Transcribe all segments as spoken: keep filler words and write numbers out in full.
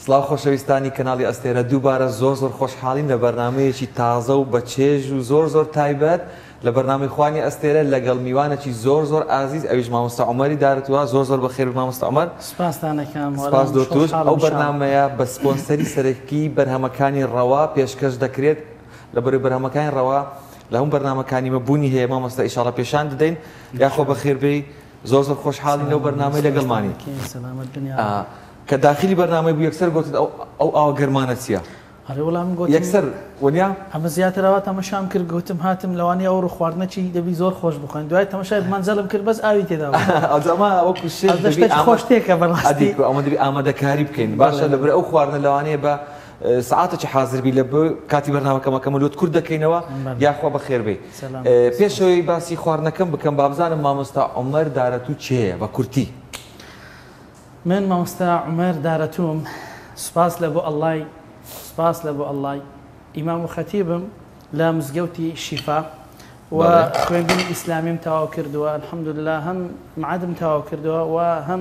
سڵاو خۆشەویستانی کەناڵی ئەستێرە دووبارە زۆر زۆر خۆشحاڵین لە بەرنامەیەکی تازە و بەچێژ و زۆر زۆر تایبەت لە بەرنامەی خوانی ئەستێرە لەگەڵ میوانێکی زۆر زۆر ئازیز ئەویش مامۆستا عومەری دارەتوە. زۆر زۆر بەخێر مامۆستا عومەر. سپاسدانەکەم. سپاس دۆتوش. ئەو بەرنامەیە بە سپۆنسەری سەرەکی بەرهەمەکانی ڕەوا پێشکەش دەکرێت لەبەرەوەی بەرهەمەکانی ڕەوا لە هەموو بەرنامەکانی مەبوونی هەیە مامۆستا ئیشاڵە پێشان دەدەین. یاخۆ بەخێربێی زۆر زۆر خۆشحاڵین لەو بەرنامەی لەگەڵمانی کە داخلی بەرنامەی بوو یەکسەر گوتت ئەو ئاوە گەرمانە چییە؟ وەڵام یەکسەر وەنیا ئەمە زیاترەوە تەمەشام کرد گوتم هاتم لەوانی ئەو ڕوخواردنەی دەبی زۆر خۆش بخۆین دوای تەمەشای مانجەڵم کرد بەس ئاوی تێدا ئەمە ئەوەکو خۆشتێکە بەڕاستی ئەمە دەبی ئامادەکاری بکەین باشە لەبەر ئەو خواردنە لەوانەیە بە سعاتێکی حازربی لە کاتی بەرنامەکەمەکەمە لۆت کورد دەکەینەوە یاخوا بەخێربێ. پێشەوەی باسی خواردنەکەم بکەم بابزانم مامۆستا عومەر دارەتوو چێیە بە کورتی؟ من مامۆستا عومەر دارەتووم سپاس لە بۆ ئەڵڵای سپاس لە بۆ ئەڵڵای ئیمام و خەتیبم لە مزگەوتی شیفا و خوێندنی ئیسلامیم تەواو کردووە الحەمدولله هەم معادم تەواو کردووە و هەم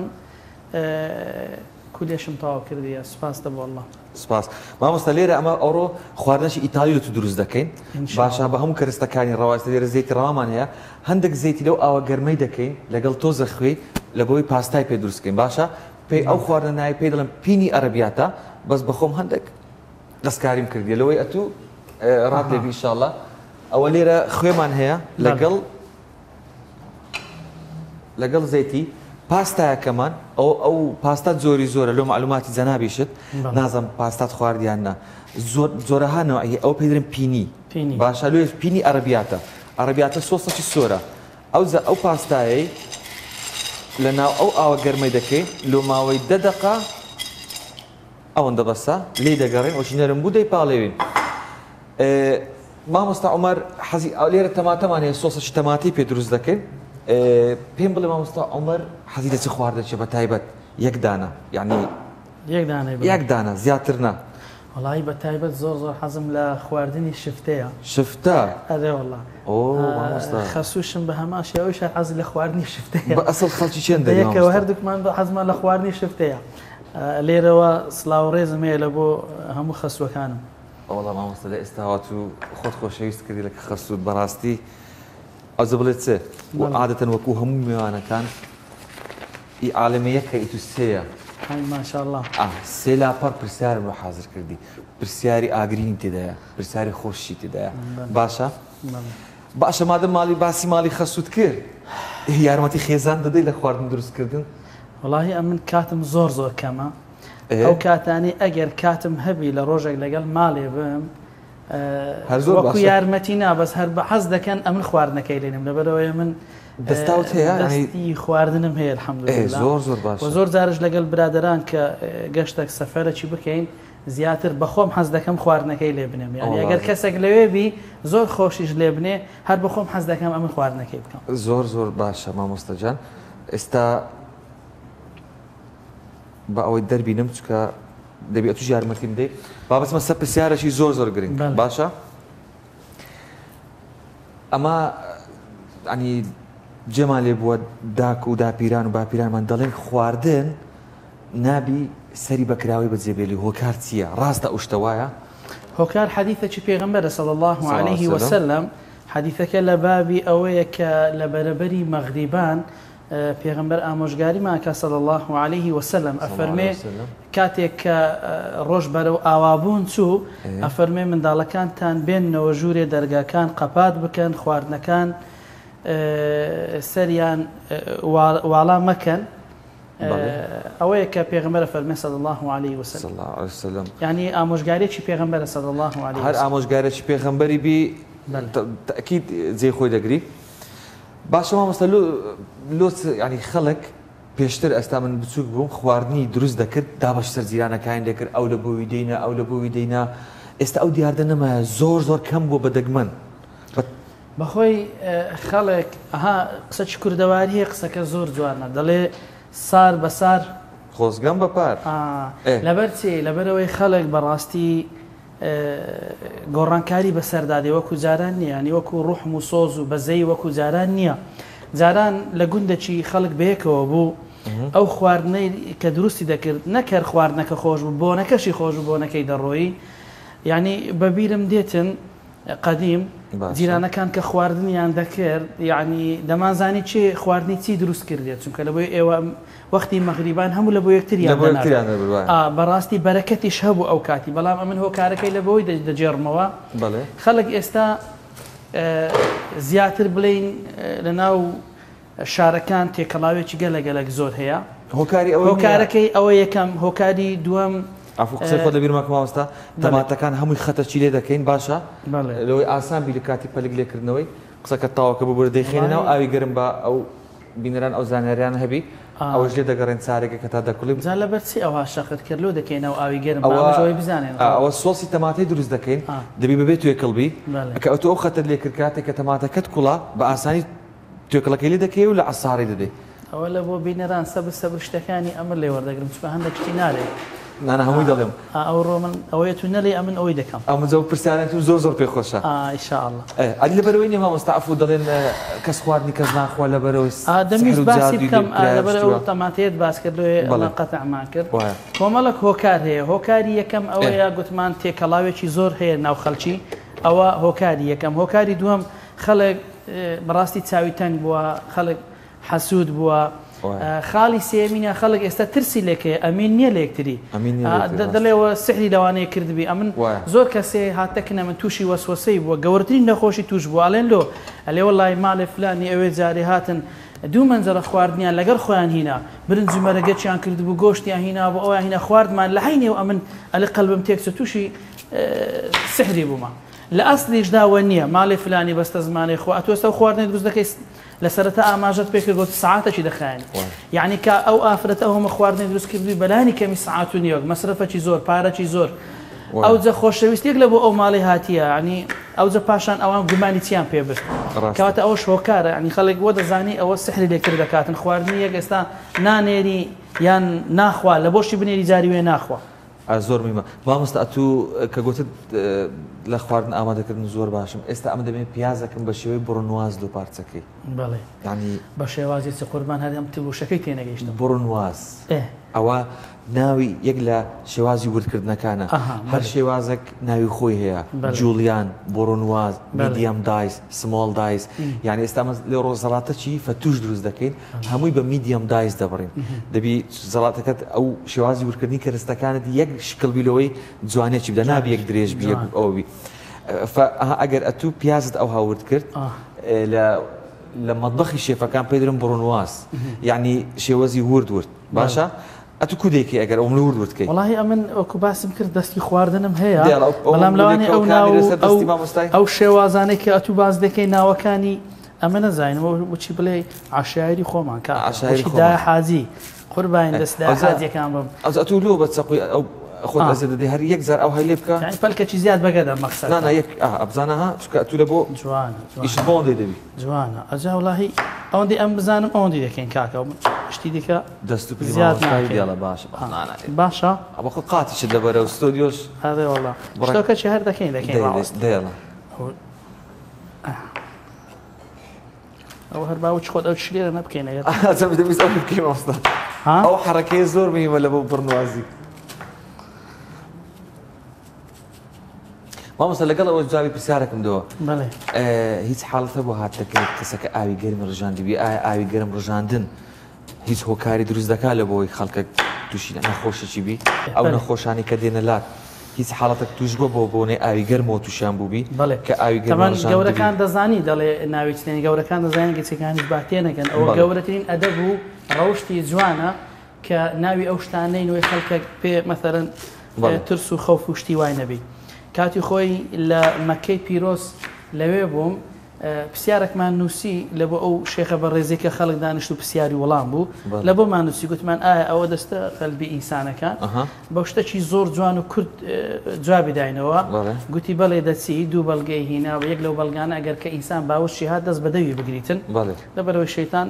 کولێشم تەواو کردیە سپاس لە بۆ ئەڵڵا. سپاس مامۆستا لێرە ئەمە ئەوڕۆ خواردنەشی ئیتالی تو دروست دەکەین باشە بە هەموو کەرستەکانی ڕەواستا لێرە زەیتی ڕەوامان هەیە هەندێک زەیتی لەو ئاوە گەرمەی دەکەین لەگەڵ تۆزە خوێ لە بۆی پاستای پێ دروستکەین باشە پێی ئەو خواردنە ناوی پێی دەڵێن پینی عەرەبیاتە بەس بەخۆم هەندێک دەستکاریم کردیە لەوەی ئەتوو ڕات لێبی ئینشاڵڵا. ئەوە لێرە خوێمان هەیە لەگەڵ لەگەڵ زەیتی پاستایەکەمان ئەو ئەو پاستات زۆری زۆرە لەو معلوماتی جەنابیشت نازەم پاستات خواردیاننا زۆرەها نەوعی ئەو پێی دەڵێن پینی باشە لێ پینی عەرەبیاتە عەرەبیاتە سۆسەکی سۆرە ئەو ئەو پاستایەی لە ناو ئەو ئاوە گەرمەی دەکەین لۆ ماوەی دە دەقا ئەوەندە بەسە لێ دەگەڕێن ئەوشی نەرم بوو دەیپاڵێوین. مامۆستا عومەر حەزی لێرە تەماتەمان هەیە سۆسەکی تەماتی پێ دروست دەکەین پێم بڵێ مامۆستا عومەر حەزی لە چ خواردنێکی بە تایبەت یەک دانە یعنی یەک دانە زیاتر نا؟ وەڵی بە تایبەت زۆر زۆر حەزم لە خواردنی شفتەیە. شفتە؟ ئەرێ وەڵا خەسووشم بە هەماشی ئەوش حەزی لە خواردنی شفتەیە. بە ئەسڵ خەڵکی چێن دەیەکەوە هەردووکمان بە حەزمان لە خواردنی شفتەیە. لێرەوە سڵاو ڕێزم هەیە لە بۆ هەموو خەسوەکانم. وەڵا مامۆستا لە ئێستا هات و خۆت خۆشەویست کردی لە خەسووت بەڕاستی ئەوزە بڵێت چێ عادەتەن وەکو هەموو میوانەکان ئی عالەمەیەکە ئیتو سێیە ماشاءالله سێ لاپەڕ پرسیارم لە حازر کردی پرسیاری ئاگرین تێدایە پرسیاری خۆشی تێدایە باشە باشە مادەم ماڵی باسی ماڵی خەسووت کرد یارمەتی خێزان دەدەی لە خواردن دروستکردن؟ وەڵاهی ئەمن کاتم زۆر زۆر کەمە ئەو کاتانی ئەگەر کاتم هەبی لە ڕۆژێک لەگەڵ ماڵێ بم وەکو یارمەتی نابەس هەر بە حەز دەکەن ئەمن خواردنەکەی لێنم لەبەرەوەی من دەستاوت هەیە دەستی خواردنم هەیە الحەمدولله زۆر زۆر باش زۆر جارش لەگەڵ برادەران کە گەشتێک سەفەرێکی بکەین زیاتر بەخۆم حەز دەکەم خواردنەکەی لێ بنێم یعنی ئەگەر کەسێک لەوێ بی زۆر خۆشیش لێ بنێ هەر بەخۆم حەز دەکەم ئەمن خواردنەکەی بکەم. زۆر زۆر باشە مامۆستا جان ئێستا بە ئەوەی دەربینم چکە دەبێت توش یارمەتیم دەی بابەتمە سەر پرسیارەشی زۆر زۆر گرنگ باشە ئەمە ئەنی جێمان لێ بووە داک و داپیران و باپیرانمان دەڵێن خواردن نابی سەری بەکراوی بەجێبێلی هۆکار چییە؟ ڕاستە ئەو شتە وایە؟ هۆکار حەدیثێکی پێغەمبەرە صلی الله علیه وسلم حەدیثەکە لە بابی ئەوەیە کە لە بەرەبەری مەغریبان پێغەمبەر ئامۆژگاری ماکە صلی الله علیه وسلم ئەفەرمێ کاتێک کە ڕۆژ بەرەو ئاوابوون چوو ئەفەرمێ منداڵەکانتان بێننەوە ژوورێ دەرگاکان قەپات بکەن خواردنەکان سەریان واڵا مەکەن ئەوەیە کە پێغەمبەر فەرمێ صلی الله علیه وسلم یعنی ئامۆژگاریی پێغەمبەرە صلی الله علیه وسلم هەر ئامۆژگارێکی پێغەمبەری بی تەکید جێ خۆی دەگری. باشە مامۆستا لۆ ینی خەڵک پێشتر ئەستا من بچووک بووم خواردنی دروست دەکرد دابەش سەر جیرانەکان دەکرد ئەو لە بۆوی دەینە ئەو لە بۆوی دەینە ئێستا ئەو دیاردە نەمایە زۆر زۆر کەم بووە بە دەگمەن بەخۆی خەڵک ئەها قسەی کوردەواری هەیە قسەکە زۆر جوانە دەڵێ سار بە سار خۆزگەم بە پار لەبەر چێ لەبەرەوەی خەڵک بەڕاستی گۆڕانکاری بەسەردادێ وەکو جاران نییە ینی وەکو ڕوحم و سۆز و بەزەی وەکو جاران نییە جاران لە گوندەکی خەڵک بەیەکەوە بوو ئەو خواردنەی کە دروستی دەکرد نەکرد خواردنەکە خۆش بوو بۆنەکەشی خۆش بوو بۆنەکەی دەڕۆیی یعنی بەبیرم دێتن قدیم جیرانەکان کە خواردنیان دەکرد یعنی دەمانزانی چێ خواردنی چی دروست کردێت چونکە لە بۆی ئێوە وەختی مەغریبان هەموو لە بۆ یەکتریان بەڕاستی بەرەکەتیش هەبوو ئەو کاتی بەڵام ئەمن هۆکارەکەی لە بۆی دەجێڕمەوە خەڵک ئێستا زیاتر بڵین لە ناو شارەکان تێکەڵاوێکی گەلەگەلک زۆر هەیە هۆکارەکەی ئەوە یەکەم هۆکاری دووەم ئافو قسەی خۆ دەبیر ماکە مامۆستا تەماتەکان هەمووی خەتەرچی لێ دەکەین باشە لەوەی ئاسان بی لە کاتی پەلک لێکردنەوەی قسەکە تاوەکە ببووە دەیخێنەوە ئاوی گەرم بە ئەو بینەران ئەو زانیاریان هەبی ئەوەش لێ دەگەڕێن چارێکە کە تا دەکوڵی بزان لەبەرچی ئەوە شەقت کردلو دەکەینەوە ئاوی گەرم ئەوەی بزانێن ئەوە سۆسی تەماتەی دروست دەکەین دەبی ببێت توێکەڵبی کە ئەو تۆ ئەو خەتەر لێکرد کاتێک کە تەماتەکەت کوڵا بە ئاسانی توێکەڵەکەی لێ دەکەی و لە عەساری دەدەی ئەوە لە بۆ بینەران سەبر سەبر شتەکانی ئەمە لێ وەردەگرم چکە هەندێک شتی نارێت نانە هەمووی دەڵێم ئەو ڕۆمن ئەوەیە تو نەڵێ ئەمن ئەوەی دەکەم ئەمە جەو پرسیاران تو زۆر زۆر پێخۆشە ئینشاءالله ئەلی لەبەرەوەی نیە مامۆستا ئەفو دەڵێن کەس خواردنی کەس ناخوا لەبەرەوەی دەمویست باسی بکەم لەبەر ئەو تەماتەیەت باس کردوێ قەتعمان کرد کۆمەڵک هۆکار هەیە هۆکاری یەکەم ئەوەیە گوتمان تێکەڵاوێکی زۆر هەیە ناو خەڵکی ئەوە هۆکاری یەکەم هۆکاری دووەم خەڵک بەڕاستی چاوی تەنگ بووە خەڵک حەسوود بووە خاڵی سێمینە خەڵک ئێستا ترسی لێکەیە ئەمین نییە لە یەکتری دەڵێەوە سحری لەوانەیە کردبی ئەمن زۆر کەسێ هاتەکنە من تووشی وەسوەسەی بووە گەورترین نەخۆشی توش بوو ئاڵێن لۆ ئەلێ وەڵای ماڵێ فلانی ئەوێ جارێ هاتن دوو مەنجەرە خواردنیان لەگەڵ خۆیان هینا برنج و مەرەگەچیان کردبوو گۆشتیان هینا بۆ ئەویان هینا خواردمان لە حینێ و ئەمن ئەلێ قەلبم تێکچە تووشی سحری بوومە لە ئەسلیشداوە نییە ماڵێ فلانی بەستە زمانێ خۆ ئەتۆستە خواردنێت دروست دەکەی لە سەرەتا ئاماژەت پێکرد گوت ساعاتێکی دەخایەنی یعنی کە ئەو ئافرەتە ئەومە خواردنی دروست کردووی بەلانی کەمی ساعات و نیوەک مەسرفەکی زۆر پارەکی زۆر ئەو جە خۆشەویستێک لە بۆ ئەو ماڵی هاتیە ینی ئەو جە پاشان ئەوان گومانی چیان پێ برد کەواتە ئەوە شۆکارە ینی خەڵک بۆ دەزانی ئەوە سحری لێکرد دەکاتن خواردنی یەک ئێستا نانێری یان ناخوا لە بۆشی بنێری جاری وێ ناخوا زۆر میمە مامۆستا ئەتوو کە گوتت لە خواردن ئامادەکردن زۆر باشم ئێستا ئەمە دەبێت پیازەکەم بە شێوەی بڕۆنواز لە پارچەکەی بەڵێ ینی بە شێوازی چ قوربان هەرم تبوشەکەی تێنەگەیشتم بڕۆنواز ئەوە ناوی یەک لە شێوازی وردکردنەکانە هەر شێوازێک ناوی خۆی هەیە جوڵیان بڕۆنواز میدیەم دایس سمۆڵ دایس یعنی ئێستا لێ ڕۆژەڵاتە چی فەتوش دروست دەکەین هەمووی بە میدیەم دایس دەبڕین دەبی زەڵاتەکەت ئەو شێوازی وردکردنی کەرستەکانت یەک شکڵبیلەوەی جوانێکی بدە نابی یەک درێژ بی ئەوبی ئەگەر ئەتوو پیازت ئەو هاورد کرد لە مەطبەخی شێفەکان پێدرم بڕۆنواز یعنی شێوەزی ورد ورد باشە ئەتو کودێکی ئەگەر ئەو ورد وردکەی وڵی ئەمن ئەوکو باسم کرد دەستی خواردنم هەیە بەڵام لەوانی ئەو شێوازانێک کە ئەتوو باز دەکەی ناوەکانی ئەمە نەزانینەوە بچی بڵێ عاشایری خۆمان کە عاشایری حاجی قوربان دەستدا حاجیەکان بم ئەو ئەتوو لۆ بە چەقوی ئەو خۆت ئەزێ دەدەی هەر یەک زار ئەو هەی لێ بکە پەلکەی زیاد بەگەدە مەقسەد نانە یەک ئەبزانەها چکە ئەتوو لە بۆ جوانە ئیش بۆندی دەبی جوانە ئەجا وڵاهی ئەوەندی ئەم بزانم ئەوەندی دەکەین کاکە شتی دیکە دەست و زیاد دیاڵە باشە باشە ئەوە خۆ قاتیشت لەبەرە و ستۆدیۆش هەدێ وەڵا شتەکەی هەر دەکەین دەکەین دێڵە ئەو هەر باوچ خۆت ئەو شلێرە نەبکەینەوە دەبیست ئەو بکەین ئەوستا ئەو حەرەکەی زۆر مهمە لە بۆ بڕنوازی مامۆستا لەگەڵ ئەوە جوابی پرسیارەکەم دەوە هیچ حاڵەتە بۆ هاتەکەێت کەسەکە ئاوی گەرمی ڕژاندبی ئایا ئاوی گەرم ڕژاندن هیچ هۆکاری دروست دەکات لە بۆی خەڵکە تووشی نەخۆشێکی بی ئەو نەخۆشانی کە دێنە لات هیچ حاڵەتێک توش بۆ بۆ بۆنێ ئاوی گەرمەوە تووشیان بووبی کە ئاوی گەرم گەورەکان دەزانی دەڵێ ناوی چێنی گەورەکان دەزانین گەچەکانیش باتێنەکەن ئەوە گەورەترین ئەدەب و ڕەوشتی جوانە کە ناوی ئەو شتانەی نوێی خەڵکە پێ مەثەرەن ترس و خەوف و شتی وای نەبی کاتی خۆی لە مەکەی پیرۆز لەوێ بووم پرسیارێکمان نووسی لە بۆ ئەو شێخە بە ڕێزێکە خەڵک دانیشت و پرسیاری وەڵام بوو لە بۆ مانووسی گوتمان ئایا ئەوە دەستە قەلبی ئینسانەکان بە شتێکی زۆر جوان و کورد جوابی داینەوە گوتی بەڵێ دەچی دوو بەڵگەی هینا و یەک لەو بەڵگانە ئەگەر کە ئینسان باوەشی هات دەست بەدەوی بگریتن لەبەرەوەی شەیتان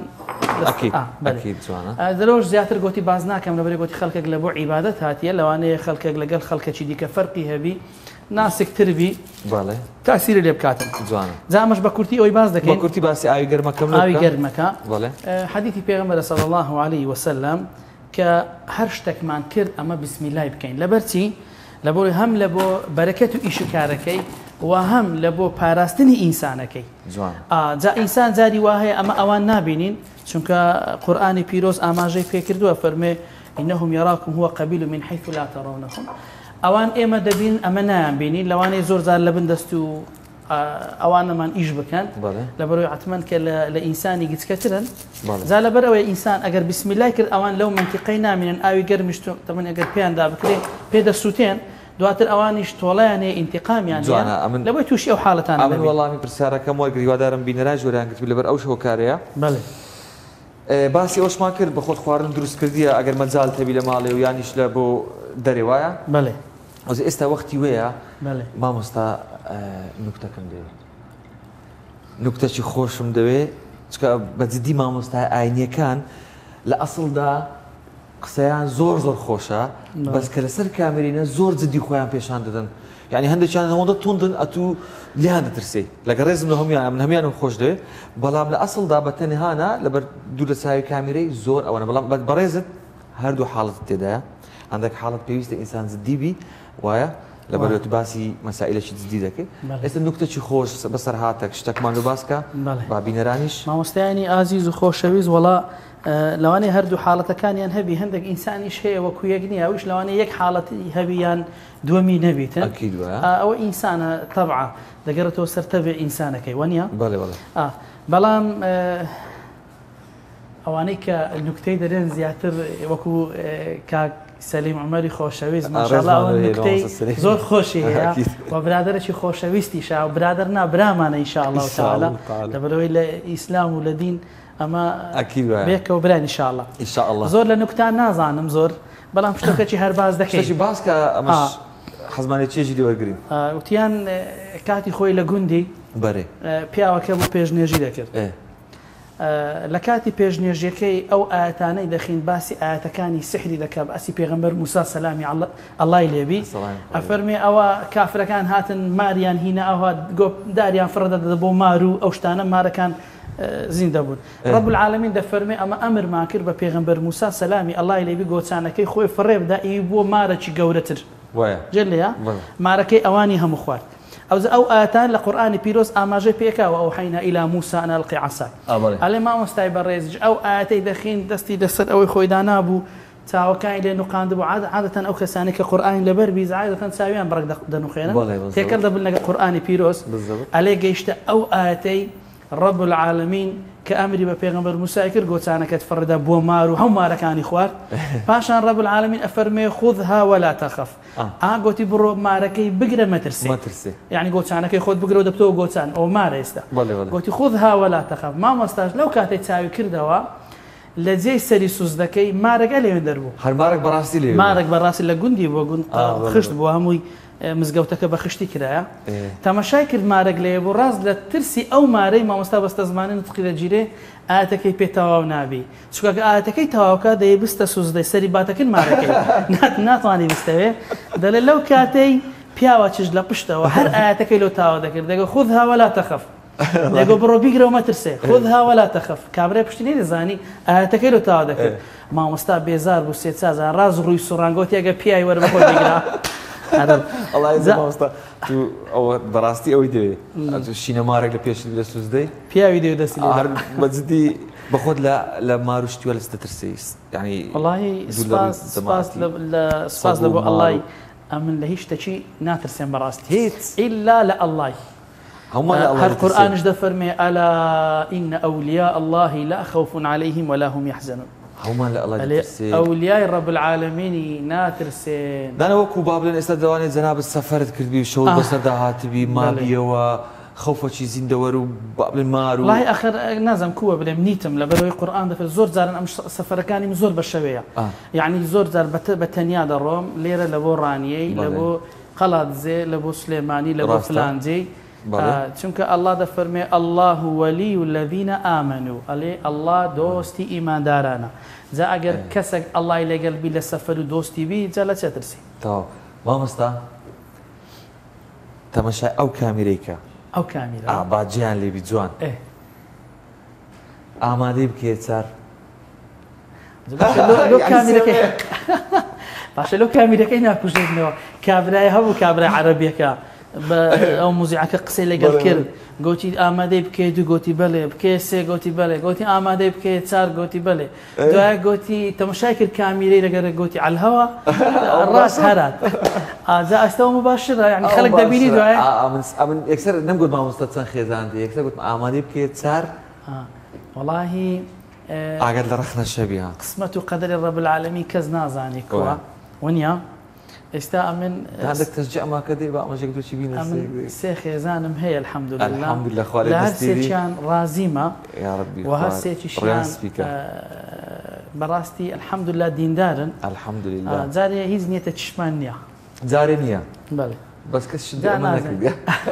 دەرەوەش زیاتر گوتی باز ناکەم لەبەرێ گوتی خەڵکێک لە بۆ عیبادەت هاتیە لەوانەیە خەڵکێک لەگەڵ خەڵکەکی دیکە فەرقی هەبی ناسکتر بی تاثیر لێ بکاتن جامەش بە کورتی ئەوی باز دەکەین کورتی باسی ئاوی گەرمەکەم ئاوی گەرمەکە حەدیثی پێغەمبەر صلی الله عليه وسلم کە هەر شتێکمان کرد ئەمە بسمیلای بکەین لەبەرچی لەبۆ هەم لە بۆ بەرەکەت و ئیش و کارەکەی و هەم لە بۆ پاراستنی ئینسانەکەی جا ئینسان جاری وا هەیە ئەمە ئەوان نابینین چونکە قورئانی پیرۆز ئاماژەی پێکردووە فەرمێ إنهم يراكم هو قبيل من حيث لا ترونهم ئەوان ئێمە دەبین ئەمە نایان بینین لەوانەیە زۆر زار لە بن دەست و ئەوانەمان ئیش بکەن لەبەرەوەی حتمەن کە لە ئینسانی گچکەترن جا لەبەر ئەوەی ئینسان ئەگەر بسمیلای کرد ئەوان لەو منتیقەی نامێنن ئاوی گەرمیش تەمەن ئەگەر پێیاندا بکرێ پێدەسووتێن دواتر ئەوانیش تۆڵەیانێ ئینتیقامیان لەبەی تووشی ئەو حاڵەتان من وەڵامی پرسیارەکەم وەرگری هیوادارم بینەرای جۆرەیان گرت لەبەر ئەو شەوکارەیە باسی ئەوشمان کرد بە خۆت خواردن دروست کردیە ئەگەر مەجال تەبی لە ماڵێ و یانیش لە بۆ دەرێ وایە بەڵێ ئەوز ئێستا وەختی وەیە مامۆستا نوکتەکەم دەوێت نوکتەی خۆشم دەوێت چکە بەجددی مامۆستای ئاینیەکان لە ئەسڵدا قسەیان زۆر زۆر خۆشە بەس کە لەسەر کامێرینە زۆر جددی خۆیان پێشان دەدەن یعنی هەندێکیان هەوڵدە توندن ئەتوو لیان دەترسی لەگە ڕێزم لە هەمویان من هەمویانم خۆش دەوێت بەڵام لە ئەسڵدا بە تەنهانە لەبەر دوو لە چاوی کامێرەی زۆر ئەوەنە بەڵام بەڕێزت هەردوو حاڵت تێدایە هەندێک حاڵت پێویستە ئینسان جددی بی وایە لەبەرێت باسی مەسائلێکی جددی دەکەیت ئێستا نوکتێکی خۆش بەسەر هاتەک شتێکمان و باسکە با بینەرانیش مامۆستایانی ئازیز و خۆشەویست وەڵا لەوانەیە هەردوو حاڵەتەکانیان هەبی هەندێک ئینسانیش هەیە وەکو یەک نییە ئەوش لەوانەیە یەک حاڵەتی هەبییان دووەمی نەبیتن ئەوە ئینسانە تەبعا دەگەڕێتەوە سەرتەبێ ئینسانەکەی وەنیە بەڵام ئەوانەی کە نوکتەی دەرێن زیاتر وەکو کاک سەلیم عومەری خۆشەویست ماشاءالله ئەوە نوکتەی زۆر خۆشی هەیە و برادەرێکی خۆشەویستیشە و برادەر نا برامانە ئینشاءالله تەعالا لەبەرەوەی لە ئیسلام و لە دین ئەمە بێکەوە بران ئینشاءالله زۆر لە نوکتان نازانم زۆر بەڵام شتێکی هەر باز دەکەیت باسکە ئەمەش حەزمانێتیێکی لێوەرگرین وتیان کاتی خۆی لە گوندی بەرێ پیاوەکە بۆ پێشنێژی دەکرد لە کاتی پێشنێژیەکەی ئەو ئاەتانەی دەخین باسی ئاەتەکانی سحری دەکات باسی پێغەمبەر موسا سەلامی ئەڵای لێبی ئەفەرمێ ئەوە کافرەکان هاتن ماریان هینە ئەوها داریان فڕدە دەدە بۆ مار و ئەو شتانە مارەکان زیندە بوون ڕەب العالەمین دەفەرمێ ئەمە ئەمرمان کرد بە پێغەمبەر موسا سەلامی ئەڵای لێبی گۆچانەکەی خۆی فڕێ بدا ئیوی بۆ مارەکی گەورەتر جێلەیە مارەکەی ئەوانی هەموو خوارد ئەوز ئەو ئاەتان لە قورئانی پیرۆز ئاماژەی پێکاوە ئەوحەینە ئیلا موسا ئەن ئەلقی عەساک ئەڵێ مامۆستای بەڕێز ئەو ئاەتەی دەخین دەستی لەسەر ئەوەی خۆی دانابوو چاوەکانی لێ نوقاندبوو عادەتەن ئەو کەسانی کە قورئانی لەبەر بیز عادەتەن چاویان بڕک دەنوخێنن تێکەڵ دەبن لەگە قورئانی پیرۆز ئەلێ گەیشتە ئەو ئاەتەی ڕەب العالەمین کە ئەمری بە پێغەمبەر موسای کرد گۆچانەکەت فڕدا بۆ مار و هەموو مارەکانی خوارد پاشان ڕەب العالەمین ئەفەرمێ خودها ولا تەخەف ئا گوتی بڕۆ مارەکەی بگرە مەترسێ یعنی گۆچانەکەی خۆت بگرەوە دەبتەوە گۆچان ئەو مارە ئێستا گوتی خودها ولا تەخەف مامۆستاش لەو کاتێک چاوی کردەوە لە جێی سەری سوزدەکەی مارەگە لێوێن دەربوو هەر مارێک بەڕاستی لێ مارێک بەڕاستی لە گوندی بۆ گوند خشت بووە هەمووی مزگەوتەکە بە خشتی کرایە تەماشای کرد مارەک لێ بۆ ڕاست لە ترسی ئەو مارەی مامۆستا بەستە زمانی نوتقی دەگیرێ ئاەتەکەی پێ تەواو نابی چونکە ئاەتەکەی تەواوکە دەیە بستە سوزدەی سەری باتەکەن مارەکەی ناتوانانی بستەوێ دەڵێ لەو کاتەی پیاوە چش لە پشتەوە هەر ئاەتەکەی لەو تاوا دەکرد دەگە خودها ولا تەخەف دەگە بڕۆ بیگرەوە مەترسێ خودها ولا تەخەف کابرای پشتی نەیدەزانی ئاەتەکەی لەو تاوا دەکرد مامۆستا بێزار بوو سێ چازان ڕاز ڕووی سوڕانگۆتی ئەگە پیاوی وەرە بەخۆی بگرا ئەڵێ ئەوە بەڕاستی ئەوەی دەوێت شینەمارێک لە پێش لە سوزدەی پیاوی دەوێت دەستی بەجددی بەخۆت لە ماروشتیوە لەستە ترسیست ینی وەڵاهی سپاس لە بۆ ئەڵای ئەمن لە هیچ شتێکی ناترسێن بەڕاستی هیچ ئیلا لە ئەڵای هەر قورئانش دەفەرمێ ئەلا ئینە ئەولیا اللهی لا خەوف عەلەیهم ولا هم یحزنون هەومان لە ئەڵای ئەولیای ڕەب العالەمینی ناترسێن دانە وەکو با بڵێن ئێستا دەوانێت جەنابەت سەفەرت کردبی و شەوت بەسەردا هاتبی مابیەوە خەوفەکی زیندەوەر و با بڵێن مار و وڵای ئەخر نازانم کووە بڵێم نیتم لەبەرەوەی قورئان دەفەر زۆر جارن ئەم سەفەرەکانیم زۆر بە شەوەیە یعنی زۆر جار بە تەنیا دەڕۆم لێرە لە بۆ ڕانیەی لە بۆ قەڵاتزێ لە بۆ سلێمانی لە بۆ فلانجێی چونکە ئەڵڵا دەفەرمێ ئەڵڵاه وەلی الەذینە ئامەنوا ئەڵێ ئەڵڵا دۆستی ئیماندارانە جا ئەگەر کەسێک ئەڵڵای لەگەڵ بی لە سەفەر و دۆستی بی جا لە چێ ترسی مامۆستا تەماشای ئەو کامیرەیکە ئەو کامیرە ئاباجیان لێبی جوان ئامادەی بکێ چار باشە لەو کامیرەکەی ناکوژێنەوە کابرای هەبوو کابرای عەرەبیەکە بە ئەو موزیعەکە قسەی لەگەڵ کرد گوتی ئامادەی بکەیت و گوتی بەڵێ بکێ سێ گوتی بەڵێ گوتی ئامادەی بکەیت چار گوتی بەڵێ دوای گوتی تەماشای کرد کامیرەی لەگەرە گوتی عەلهەوە ڕاست هەرات ئاجا ئەستەوە مباشرە یعنی خەڵک دەبینی دوای من یەکسەر نەمگوت مامۆستا چەند خێزاندی یەکسەر گوتم ئامادەی بکەیت چار وەڵاهی ئاگەر لە ڕەخ نەشەبی ها قسمەت و قەدەری ڕەب العالەمین کەس نازانی کووە وەنیا ئێستا ئەمن هەندێک تەشجیعماکە دێ بە ئەمەژێک دووچی بینە سێ خێزانم هەیە الحەمدولله الحەمدولله خوا لێ لە هەر سێکیان ڕازیمە یا ڕەبی و هەر سێکیشیان بەڕاستی الحەمدولله دیندارن الحەمدولله جارێ هیچ نیەتە چشمان نییە جارێ نییە بەڵێ بەس کەس شت ئەمە نەکردی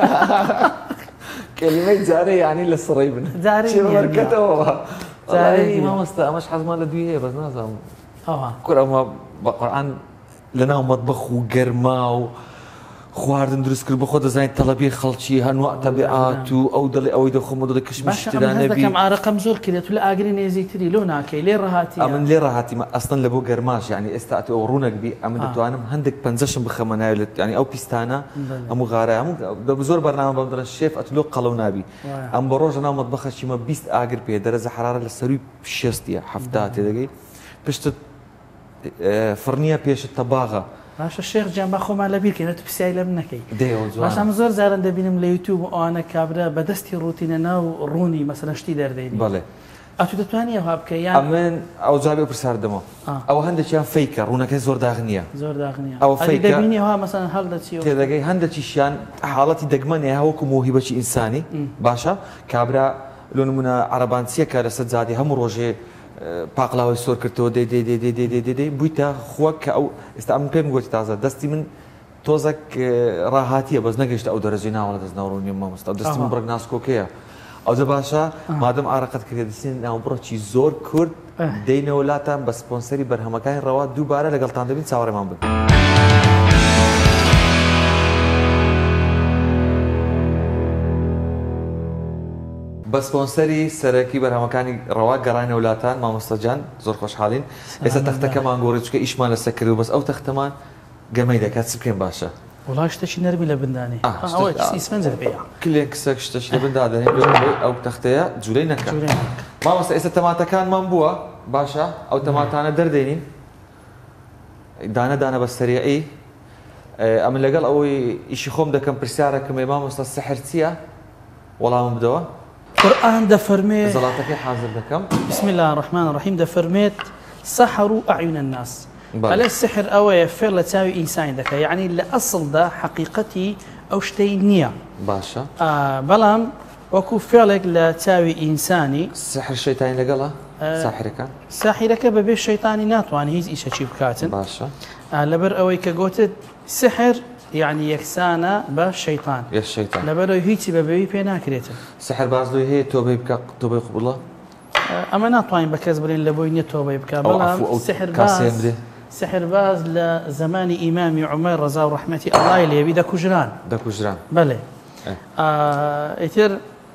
کەلیمەی جارێ یعنی لە سڕەی بن جارێ بەرکەتەوە جارێ مامۆستا ئەمەش حەزمان لە دوی هەیە بەس نازانم کوڕ ئەمە بە قورئان لەناو مەطبەخ و گەرما و خواردن دروست کرد بەخۆ دەزانیت تەڵەبی خەڵکی هەنوع تەبیعات و ئەو دەڵێ ئەوەی دەخۆم و دەڵێ کشمیش ترا نەبی باشە ئارەقەم زۆر کرێت و لە ئاگری نێزیکتری لۆ ناکەی لێ ڕەهاتی ئەمن لێ ڕەهاتیمە ئەستەن لە بۆ گەرماش یعنی ئێستا ئەتۆ ئەو ڕوونەک بی ئەمن دەتوانم هەندێک پەنجەشم بخەمە ناوێت یعنی ئەو پیستانە هەموو غارە هەموو زۆر بەرنامە بەم دەڵێن شێف ئەتلۆ قەڵەو نابی ئەم بە ڕۆژە ناو مەطبەخەشیمە بیست ئاگر پێ دەرەجە حرارە لە سەروی شێستیە هەفتا تێدەگەی پشتت فڕنیە پێشت تەباغە باشە شێخ جان با خۆمان لەبیرکەین تو پرسیای لەم نەکەی باشە زۆر جاران دەبینم لە یوتیوب ئەوانە کابرا بەدەستی ڕوتینە ناو ڕوونی مەسەلەن شتی دەردەینی بەڵێ ئەتو دەتوانی ئەوها بکە یان ئەمن ئەو جوابی پرساردەمەوە ئەوە هەندێکیان فەیکە ڕوونەکەی زۆر داغنیە زۆر داغنیە ئەو فەیکە دەبینی ئەوها مەسەلەن هەڵ دەچی تێدەگەی هەندێکیشیان حاڵەتی دەگمەنێ هەوەکو موهیبەی ئینسانی باشە کابرا لۆ نمونە عەرەبانچیەکە لەسەر جادی هەموو ڕۆژێ پاقلاوی سۆر کردەوە دەی دەی دەی دەی دەی دەی دەی بوویتە خۆ کە ئەو ئێستا من پێم گوتی تازە دەستی من تۆزێک ڕاهاتیە بەس نەگەیشتە ئەو دەرەجەی ناوە لە دەست ناوڕوونی مامۆستا دەستی من بڕک ناسکۆکەیە ئەوجە باشە مادەم ئارەقەت کرێ دەستین ناوبڕۆکی زۆر کورد دەینەوە وڵاتان بە سپۆنسەری بەرهەمەکانی ڕەوا دووبارە لەگەڵتان دەبین چاوەڕێمان بن. بە سپۆنسەری سەرەکی بەرهەمەکانی ڕەوا گەڕانە وڵاتان مامۆستا جان زۆر خۆشحاڵین ئێستا تەختەکەمان گۆڕی چکە ئیشمان لەسەر کرد و بەس ئەو تەختەمان گەمەی دەکات چ بکەین باشە وڵای شتێکی نەرمی لە بندانێ ئیسفەنجر پێ کلێن کسە شتەش لە بندا دەهێن ئەو تەختەیە جوولەی نەکەن مامۆستا ئێستا تەماتەکانمان بووە باشە ئەو تەماتانە دەردێنین دانە دانە بە سەریعی ئەمن لەگەڵ ئەوەی ئیشی خۆم دەکەم پرسیارەکەم مامۆستا سەحر چییە وەڵامم بدەوە قورئان دەفەرمێ زەڵاتەکەی حاضر دەکەم بسم الله الرحمن الرحیم دەفەرمێت سەحروا ئەعیون الناس ئەلێ سحر ئەوەیە فێر لە چاوی ئینسانی دەکە یعنی لە ئەسڵدا حەقیقەتی ئەو شتەی نییە باشە بەڵام وەکو فێڵێک لە چاوی ئینسانی سحر شەیتانی لەگەڵە ساحرەکە ساحیرەکە بەبێ شەیتانی ناتوانێت هیچ ئیشەکی بکاتن باشە لەبەر ئەوەی کە گوتت سحر يعني يكسانا بشيطان يا الشيطان لبرو هيتي ببي بينا كريتن سحر بازلو هي توبه بك توبه قبل الله اما ناطوين بكزبرين لبوينيه توبه بك بلا سحر باز سحر باز لزمان امام عمر رضا ورحمتي الله اللي يبي دا كجران دا كجران بله اه اتر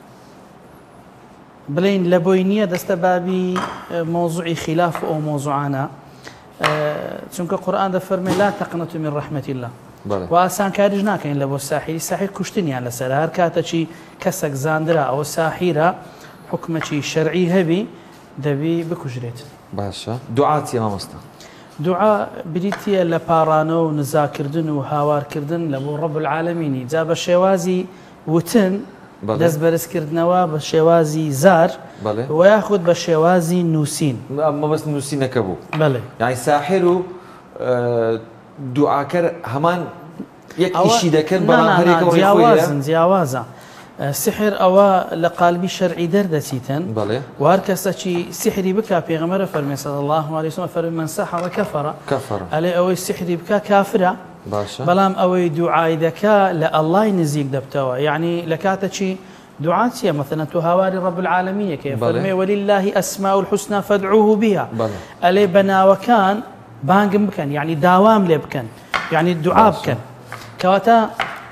بلين لبوينيه دستبابي موضوع خلاف او موضوعنا چونکە قورئان دەفەرمێ لا تەقنەتوا من رحمة الله و ئاسان کاریش ناکەین لە بۆ ساحیری ساحیر کوشتنیان لەسەر هەر کاتەچی کەسێک زاندرا ئەوە ساحیرە حکمەکی شەرعی هەبی دەبی بکوژرێت. باشە دوعا چییە مامۆستا؟ دوعا بریتیە لە پاڕانە و نزاکردن و هاوارکردن لە بۆ ڕەب العالەمینی جا بە شێوازی وتن دەست بەرزکردنەوە بە شێوازی زار و یاخود بە شێوازی نووسین ئەمە بەس نووسینەکە بوو بەڵێ یعنی ساحر و دوعاکەر هەمان یەک ئیشی دەکەن بەڵام هەرێکەوە جیاوازن جیاوازە سحر ئەوە لە قالبی شەرعی دەردەچیتن و هەر کەسێکی سحری بکا پێغەمبەر فەرمێ صلی الله علیه وسلم فەرمێ من سحر کەفەرە ئەلێ ئەوەی سحری بکا کافرە بەڵام ئەوەی دوعای دەکا لە ئەڵڵای نزیک دەبتەوە یعنی لە کاتەچی دعاء سيا مثلا تهاواري رب العالمين كيف فرمي ولله أسماء الحسنى فادعوه بها ألي بنا وكان بانقم بكن يعني داوام لي بكن يعني الدعاء بكن كواتا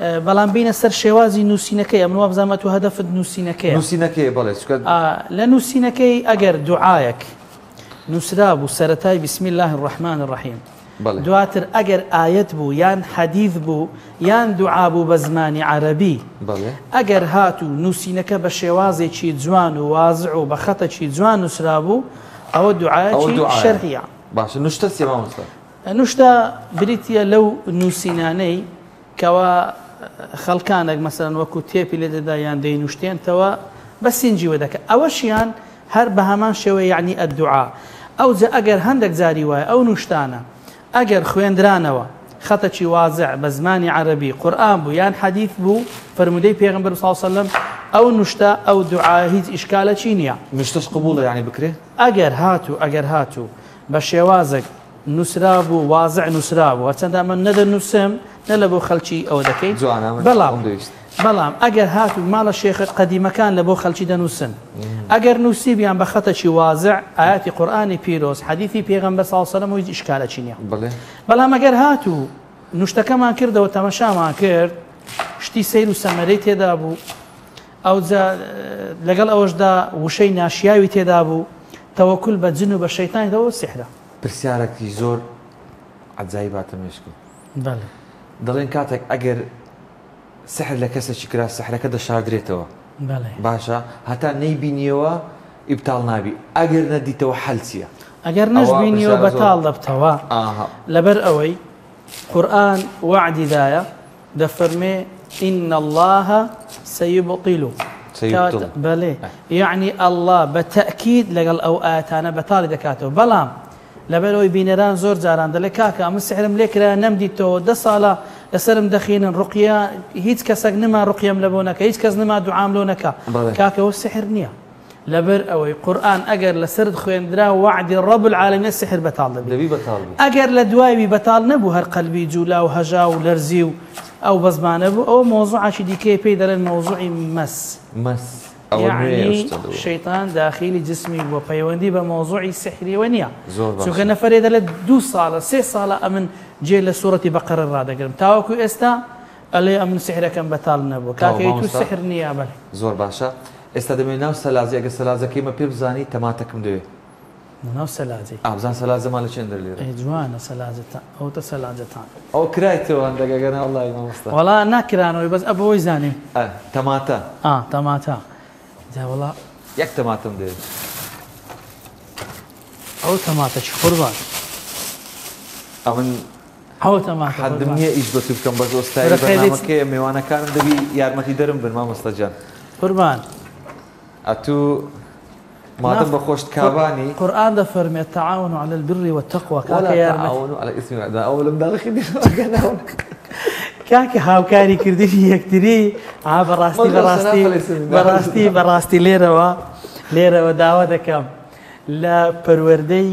بەڵام بینە سەر شێوازی نووسینەکەی ئەم وابزانمە تو هەدەفت نووسینەکەی نووسینەکەی بەڵێ لە نووسینەکەی ئەگەر دوعایەک نووسرا بوو سەرەتای بسم الله الرحمن الرحیم دواتر ئەگەر ئاەت بوو یان حەدیث بوو یان دوعا بوو بە زمانی عەرەبی ئەگەر هاتوو نووسینەکە بە شێوازێکی جوان و وازع و بە خەتەکی جوان نووسرا بوو ئەوە دوعایەکی شەرعیە. باشە نوشتە چییە مامۆستا؟ نوشتە بریتە لەو نووسینانەی کەوا خەڵکانێک مەسەڵەن وەکو تێپی لێ دەدا یان دەینوشتێنتەوە بە سینجیوە دەکە ئەوەشیان هەر بە هەمان شێوە یعنی ئەدعا. ئەو جا ئەگەر هەندێک جاری وایە ئەو نوشتانە ئەگەر خوێندرانەوە خەتەکی وازع بە زمانی عەرەبی قورئان بوو یان حەدیث بوو فەرمودەی پێغەمبەر صلی الله علیه و سلم ئەو نوشتە ئەو دوعا هیچ ئیشکالەکی نییە. نوشتەش قبوڵە یعنی بکرێ؟ ئەگەر هاتوو ئەگەر هاتوو بە شێوازێک نووسرا بوو وازع نووسرا بوو چەندە ئەمە نەدەنووسم نە لە بۆ خەڵکی ئەوە دەکەیت بەڵام بەڵام ئەگەر هاتوو ماڵە شێخ قەدیمەکان لە بۆ خەڵکی دەنووسن ئەگەر نووسی بیان بە خەتەکی وازع ئاەتی قورئانی پیرۆز حەدیثی پێغەمبەر صلی الله علیه و سلم و هیچ ئیشکالێکی نییە. بەڵام ئەگەر هاتوو نوشتەکەمان کردەوە تەمەشامان کرد شتی سەیر و سەمەرەی تێدا بوو ئەو لەگەڵ ئەوەشدا وشەی ناشیاوی تێدا بوو تەوەکل بە جن و بە شەیتانیەوە سحرە. پرسیارێکی زۆر عەجایباتە مێشکم دەڵێن کاتێک ئەگەر سحر لە کەسێکی کرا سحرەکە دەشاردرێتەوە باشە هەتا نەیبینیەوە ئیبتاڵ نابی ئەگەر نەدیتەوە حەل چییە؟ ئەگەر نەشبینیەوە بەتاڵ دەبتەوە لەبەر ئەوەی قورئان وعدی دایە دەفەرمێ إن الله سيبطل بەڵێ یعنی ئەڵڵا بە تەئکید لەگەڵ ئەو ئاەتانە بەتاڵی دەکاتەوە. بەڵام لەبەرەوەی بینەران زۆر جاران دەڵێ کاکە ئەمە سحرم لێ کرا نەمدیتەوە دە ساڵە لەسرم دەخینن ڕوقیە هیچ کەسێک نما ڕوقیم لە بۆ نەکە هیچ کەس نما دوعام لۆ نەکە کاکەەوە سحر نییە. لەبەر ئەوەی قورئان ئەگەر لەسرت خوێندرا وعدی ڕەب العالەمین سحر بەتاڵ دەبێت. ئەگەر لە دوایوی بەتاڵ نەبوو هەر قەلبی جوولا و هەژا و لەرزی و ئەو بەزمانە بوو ئەوە مۆزوعێکی دیکەی پێی دەڵێن مۆزوعی مەس مەس یعنی شەیطان داخلی جسمی بۆ پەیوەندی بە مۆزوعی سحریەوە نییە. چونکە نەفەرێ دەڵێت دوو ساڵە سێ ساڵە ئەمن جێ لە سوورەتی بەقەرە ڕادەگرم تاوەکو ئێستا ئەڵێ ئەمن سحرەکەم بەتاڵ نەبوو کاکەی تو سحر نییە. بەڵێ زۆر باشە. ئێستا دەمێت ناو سەلازی ئەگە سەلازەکەیمە پێ بزانی تەماتەکەم دەوێت ناو سەلازی ئابزان سەلازەمان لە چێن دەرلێرە جوانە سەلازەتان ئەوتە سەلاجەتان ئەو کرایتەوە هەندێکەگەنە وەڵای مامۆستا وەڵا ناکرانەوەی بەس ئەبەوەی زانیم تەماتە تەماتە جاوەڵا یەک تەماتەم دەوێت ئەو تەماتەی قوربان ئەمن ئەو تەماتە حەدم نییە ئیش بە تو بکەم بەس ئۆستای بەرنامەکەیە میوانەکانم دەبی یارمەتی دەرم بن مامۆستا جان قوربان ئەتوو مادەم بە خۆشتکاوانی قورئان دەفەرمێت تەعاونوا عەلە البر والتەقوى کاکە تەعاونوا عەلە الئیسمی والعودوان ئەوەڵم داخلی کاکە هاوکاری کردنی یەکتری بەڕاستی بەڕاستی بەڕاستی بەڕاستی لێرەوە لێرەوە داوا دەکەم لە پەروەردەی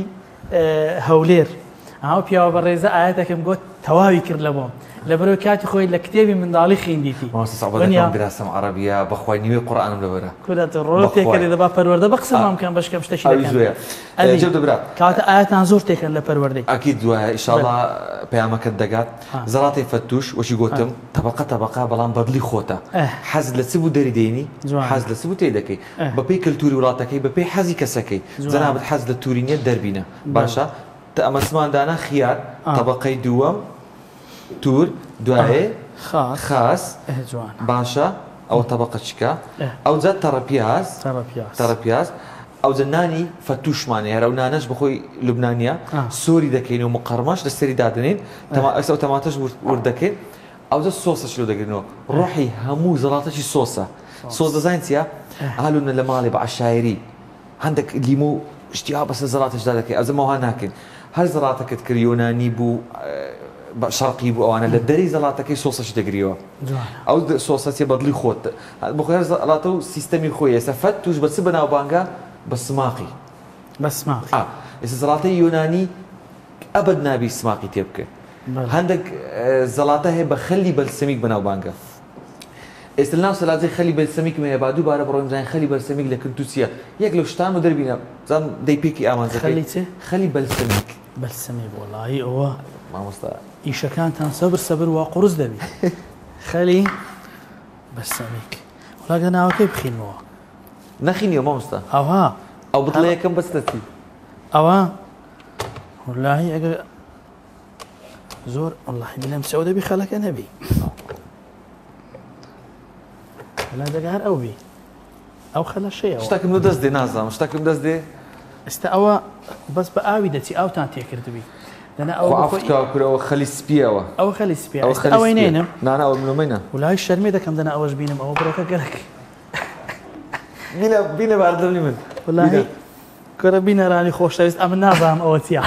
هەولێر ئەو پیاوە بەڕێزە ئاەتێکم گوت تەواوی کرد لە بۆم لەبەرەوەی کاتی خۆی لە کتێبی منداڵی خوێندیتی دراسەم عەرەبیە بەخوای نیوەی قورئانم لەبەرە کورەتە ڕۆ تێکەڵی دەبا پەروەردە بە قسەمام بکەم بەشکەم شتێکی دەکەم دەبرا کاتە ئاەتان زۆر تێکەن لە پەروەردەی ئەکید دوایە ئیشاڵڵا پەیامەکەت دەگات زەڵاتی فەتوش وەشی گوتم تەبەقە تەبەقە بەڵام بەدڵی خۆتە حەز لە چ بوو دەری دێنی حەز لە چ بوو تێی دەکەی بەپێی کەلتوری وڵاتەکەی بەپێی حەزی کەسەکەی جەنابەت حەز لە توورینیە دەربینە باشە ئەمەسماندانا خیار طبقەی دووەم تور دوایێ خاس باشە ئەو طبقە چکە ئەو جا تەڕەپیاز تەڕەپیاز ئەو جە نانی فەتوشمانەیە هەرە ئەو نانەش بەخۆی لوبنانیە سۆری دەکەین و مقەڕمەش لەسەری دادنین ئەو تەماتەش وردەکەین ئەو جە سۆسەش لێ دەگرنەوە ڕۆحی هەموو زەڵاتەشی سۆسە سۆس دەزانین چییە هەلوونە لە ماڵی بە عەشایری هەندێک لیمو شتیا بەسەر زەڵاتەشدا دەکەی ئەزەمەوە ناکەین هەر زەڵاتەکەت کرد یۆنانی بوو شەرقی بوو ئەوانە لە دەری زەڵاتەکەی سۆسەش دەگریەوە ئەو سۆسەچێ بەدڵی خۆت بخۆ هەر زەڵاتە و سیستەمی خۆی ئێستا فەت توش بە چ بەناوبانگە بە سماقی بە سماقی ئێستا زەڵاتەی یۆنانی ئەبەد نابی سماقی تێ بکە هەندێک زەڵاتە هەیە بە خەلی بەلسەمیک بەناوبانگە ئێستا ناو سەلاجەی خەلی بەلسەمیکم هەیە با دووبارە بڕۆین بزانین خەلی بەلسەمیک لە کردو چییە یەک لەو شتانە دەربینە زان دەی پێکی ئامانجەکەی خەلی بەلسەمیک بەلسەمی وەڵایی ئەوە مامۆستا ئیشەکانتان سەبر سەبر وا قورس دەبی خەلی بەسەمیک وڵاگە ناوەکەی بخینەوە نەخینیەوە مامۆستا ئەوها ئەو بڵەیەکەم بەستەتی ئەوە وڵاهی ئەگەر زۆر وڵاهی بلێم سەو دەبی خەڵەکە نەبی وڵا دەگار ئەو بی ئەو خەلە شەیەوە شتاکم دەست دێ نازانم شتاکم دەست دێ ئێستا ئەوە بەس بە ئاوی دەچی ئاوتان تێکردبی لەنا ئەو ئەوە خەلی سپیەوە ئەوە خەلی سپی ئەوەی نێنم نانا ئەو منۆمەینە وڵای شەرمێ دەکەم دەنا ئەوەش بینم ئەوە بڕۆکە گەرەک بینە باردەبنی من وڵای کۆرە بینەرانی خۆشەویست ئەمە نازانم ئەوە چییە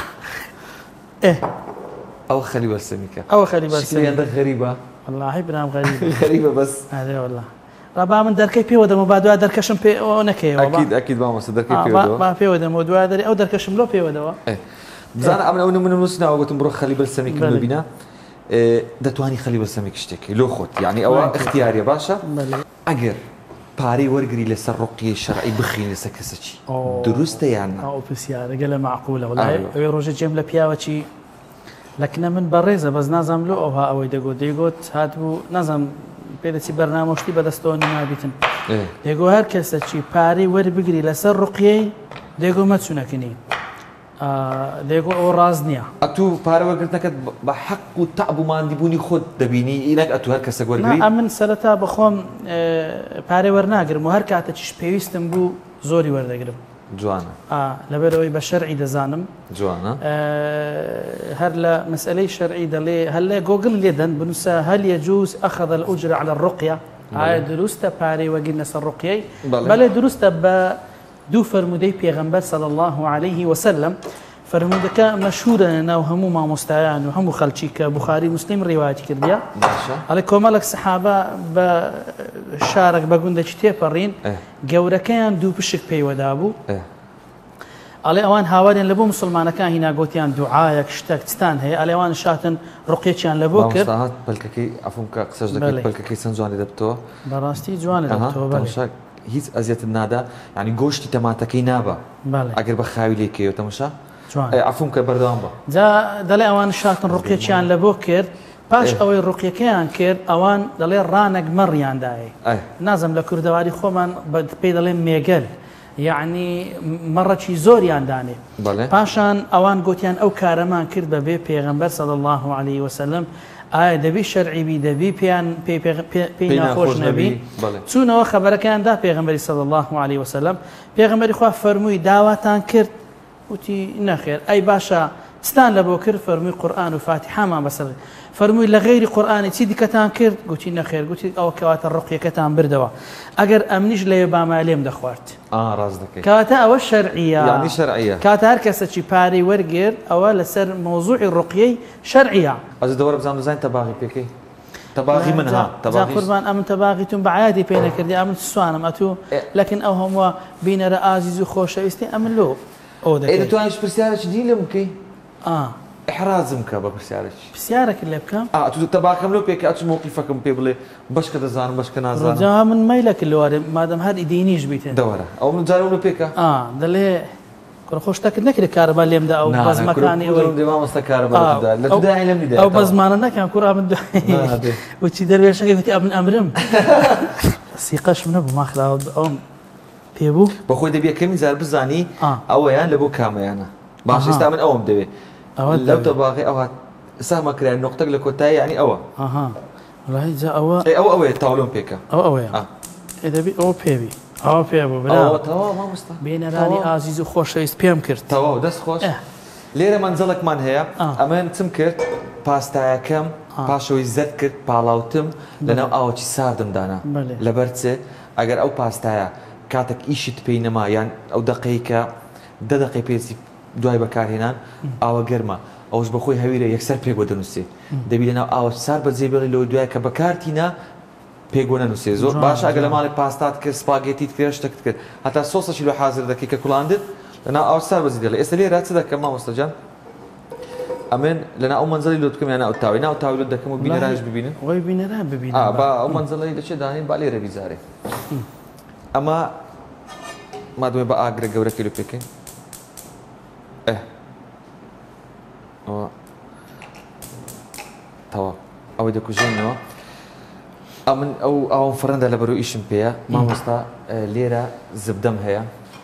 ئەو خەلی بەرسەمیکە ئەوە خەلی بەرسەمیکە غەریبە والله برام غريب غريبة بس هذا والله ربا من دركي بيو دم بعد دركشم بي ونكي اكيد اكيد ما مس دركي بيو ما ما بيو دم ودوا دري او دركشم لو بيو دوا ايه بزاف انا من من نسنا وقت نروح خلي بالسميك بينا دەتوانی خەلی بەسەمێک شتێکی لۆ خۆت یعنی ئەوە اختیاریە باشە ئەگەر پارەی وەرگری لەسەر ڕقی شەرعی بخین لەسەر کەسەچی دروستە یان ئەو پرسیارە گەلە معقولە وڵای ئەوێ ڕۆژە جێم لە پیاوەچی لەکنە من بەڕێزە بەس نازانم لۆ ئەوها ئەوەی دەگۆت دەیگۆت هاتبوو نازانم پێدەچی بەرنامۆشتی بەدەستەوە نابیتن دەیگۆ هەر کەسەچی پارەی وەربگری لەسەر ڕقیەی دەیگۆ مەچوونەکەنی دەیگۆ ئەو ڕاز نییە ئەتوو پارەوەگرتنەکەت بە حەق و تەعب و ماندیبوونی خۆت دەبینی ئینەک ئەتوو هەر کەسە وەرگری من سەرەتا بەخۆم پارەی وەرناگرم و هەر کاتەچیش پێویستم بوو زۆری وەردەگرم جوانە لەبەرەوەی بە شەرعی دەزانم جوانە هەر لە مەسئلەی شەرعی دەڵێ هەر لە گۆگل لێدەن بنووسە هەل يجوز أخذ الأجر على الرقية ئایا دروستە پارەی وەرگرتن لەسەر ڕقیەی بەڵێ دروستە بە دوو فەرمودەی پێغەمبەر صلی الله عليه وسلم فرمودەکە مەشهورە ناو هەموو مامۆستایان و هەموو خەڵکی کە بوخاری مسلم ڕیواەتی کردیا ئەڵێ کۆمەڵک سەحابە بە شارێک بە گوندێکی تێپەڕین گەورەکەیان دوو پشک پێیوەدا بوو ئەڵێ ئەوان هاوارێن لە بۆ مسلمانەکان هیناگۆتیان دوعایەک شتێک چتان هەیە ئەڵێ ئەوان شاتن ڕقیەکیان لە بۆ کرد پەلکەکەی ئەفۆم کە قسەش دەکەیت پەلکەکەی چەند جوانی دەبتەوە بەڕاستی جوانە دەبتەوە هیچ ئەزیەتت نادا ینی گۆشتی تەماتەکەی نابە ئەگەر بە خاوی لێکەوە تەماشا عفوم کە بەردەوام بە جا دەڵێ ئەوان شاتن ڕقیەکیان لە بۆ کرد پاش ئەوەی ڕقیەکەیان کرد ئەوان دەڵێ ڕانێک مەڕیاندایە نازم لە کوردەواری خۆمان پێی دەڵێ مێگەل یعنی مەڕەکی زۆریان دانێ پاشان ئەوان گوتیان ئەو کارەمان کرد بەبێ پێغەمبەر صلی الله عليه وسلم ئایا دەبی شەرعیبی دەبی پێیان پێی ناخۆش نەبی چوونەوە خەبەرەکەیاندا پێغەمبەری صلی الله عليه وسلم پێغەمبەری خوا فەرمووی داواتان کرد وتی نەخێر ئەی باشە چتان لە بۆ کرد فەرمووی قورئان و فاتحامان بەسەر فەرمووی لە غەیری قورئانی چی دیکەتان کرد گوتی نەخێر گوتی ئەوە کەواتە ڕقیەکەتان بردەوە ئەگەر ئەمنیش لەوێ باما لێم دەخوارد کاتە ئەوە شەرعیە کاتە هەر کەسەی پارەی وەرگرت ئەوە لەسەر مۆزوعی ڕقیەی شەرعیە ئەز دەوەرە بزانم دەزانین تەباغی پێکەی تەباغی منها قوربان ئەمن تەباغیتون بەعادی پێ نەکردی ئەمن سوانم ئەتوو لەکن ئەو هەمووە بینەرە ئازیز و خۆشەویستی ئەمن لۆ ئەو دەتوانیش پرسیارێکی دی لێم بکەی احرازم کە بە پرسیارێکی پرسیارێک لێ بکەم تو تەباکەم لەو پێکە ئەچ موقیفەکەم پێ بڵێ بەشکە دەزانم بەشکە نازانم جا من مەیلەکە لەوارێ مادەم هەر ئیدینیش بیتێن دەوەرە ئەو من جارە لەو پێکە دەڵێ خۆشتەکرد نەکرێت کارەبا لێمدا ئەو بەزمەکانی ئەو بەزمانە نەکەم کوڕا من وچی دەروێشەکەی وتی ئەمن ئەمرم سیقەش منە بوو ماخراوە ئەوم پێبوو بەخۆی دەبێکەمی زار بزانی ئەوەیان لە بۆ کامەیانە باش ئێستا من ئەوم دەوێت لەو تەباغی ئەوە سامەکرایان نقطەك لە کۆتایی ینی ئەوە ئەوە ئەو ئەوەیە تاڵۆم پێکە ئەو ئەوەیە دەبی ئەوە پێوی ئەوە پێبوو بێنەرانی ئازیز و خۆشەویست پێم کرد تەواو دەست خۆش لێرە مەنزەڵێکمان هەیە ئەمەن چم کرد پاستایەکەم پاشەوەی زەد کرد پاڵاوتم لەناو ئاوەکی ساردمدانا لەبەر چێ ئەگەر ئەو پاستایە کاتێک ئیشت پێی نەما یان ئەو دقەیکە دە دقی پێسی دوای بەکارهێنان ئاوە گەرمە ئەوش بەخۆی هەویرە یەکسەر پێک بۆ دەنووسێ دەبی لەناو ئاوە سار بەجێ بێڵی لەوە دوای کە بەکارتینا پێک بۆ نەنووسێ زۆر باشە ئەگەر لە ماڵی پاستات کرد سپاگێتیت کرد شتێکت کرد هەتا سۆسەشی لە حازر دەکەی کە کوڵاندت لەناو ئاو سار بەجێ دێڵێ ئێستا لێرە چ دەکەم مامۆستاجان ئەمێن لەناو ئەو مەنزەڵی لۆ دکەم یانە ئەو تاوی ناو تاوی لۆ دەکەم و بینەرانش ببینن وای بینەران ببینن با ئەو مەنزەڵی لەچێ دانین با لێرە بیزارێ ئەمە مادوێ بە ئاگرە گەورەکەی لۆ پێکەین ئەوە تەواو ئەوەی دەکوژێنەوە ئەمن ئەو ئەو فڕەندە لە بەرەو ئیشم پێەیە مامۆستا لێرە زبدەم هەیە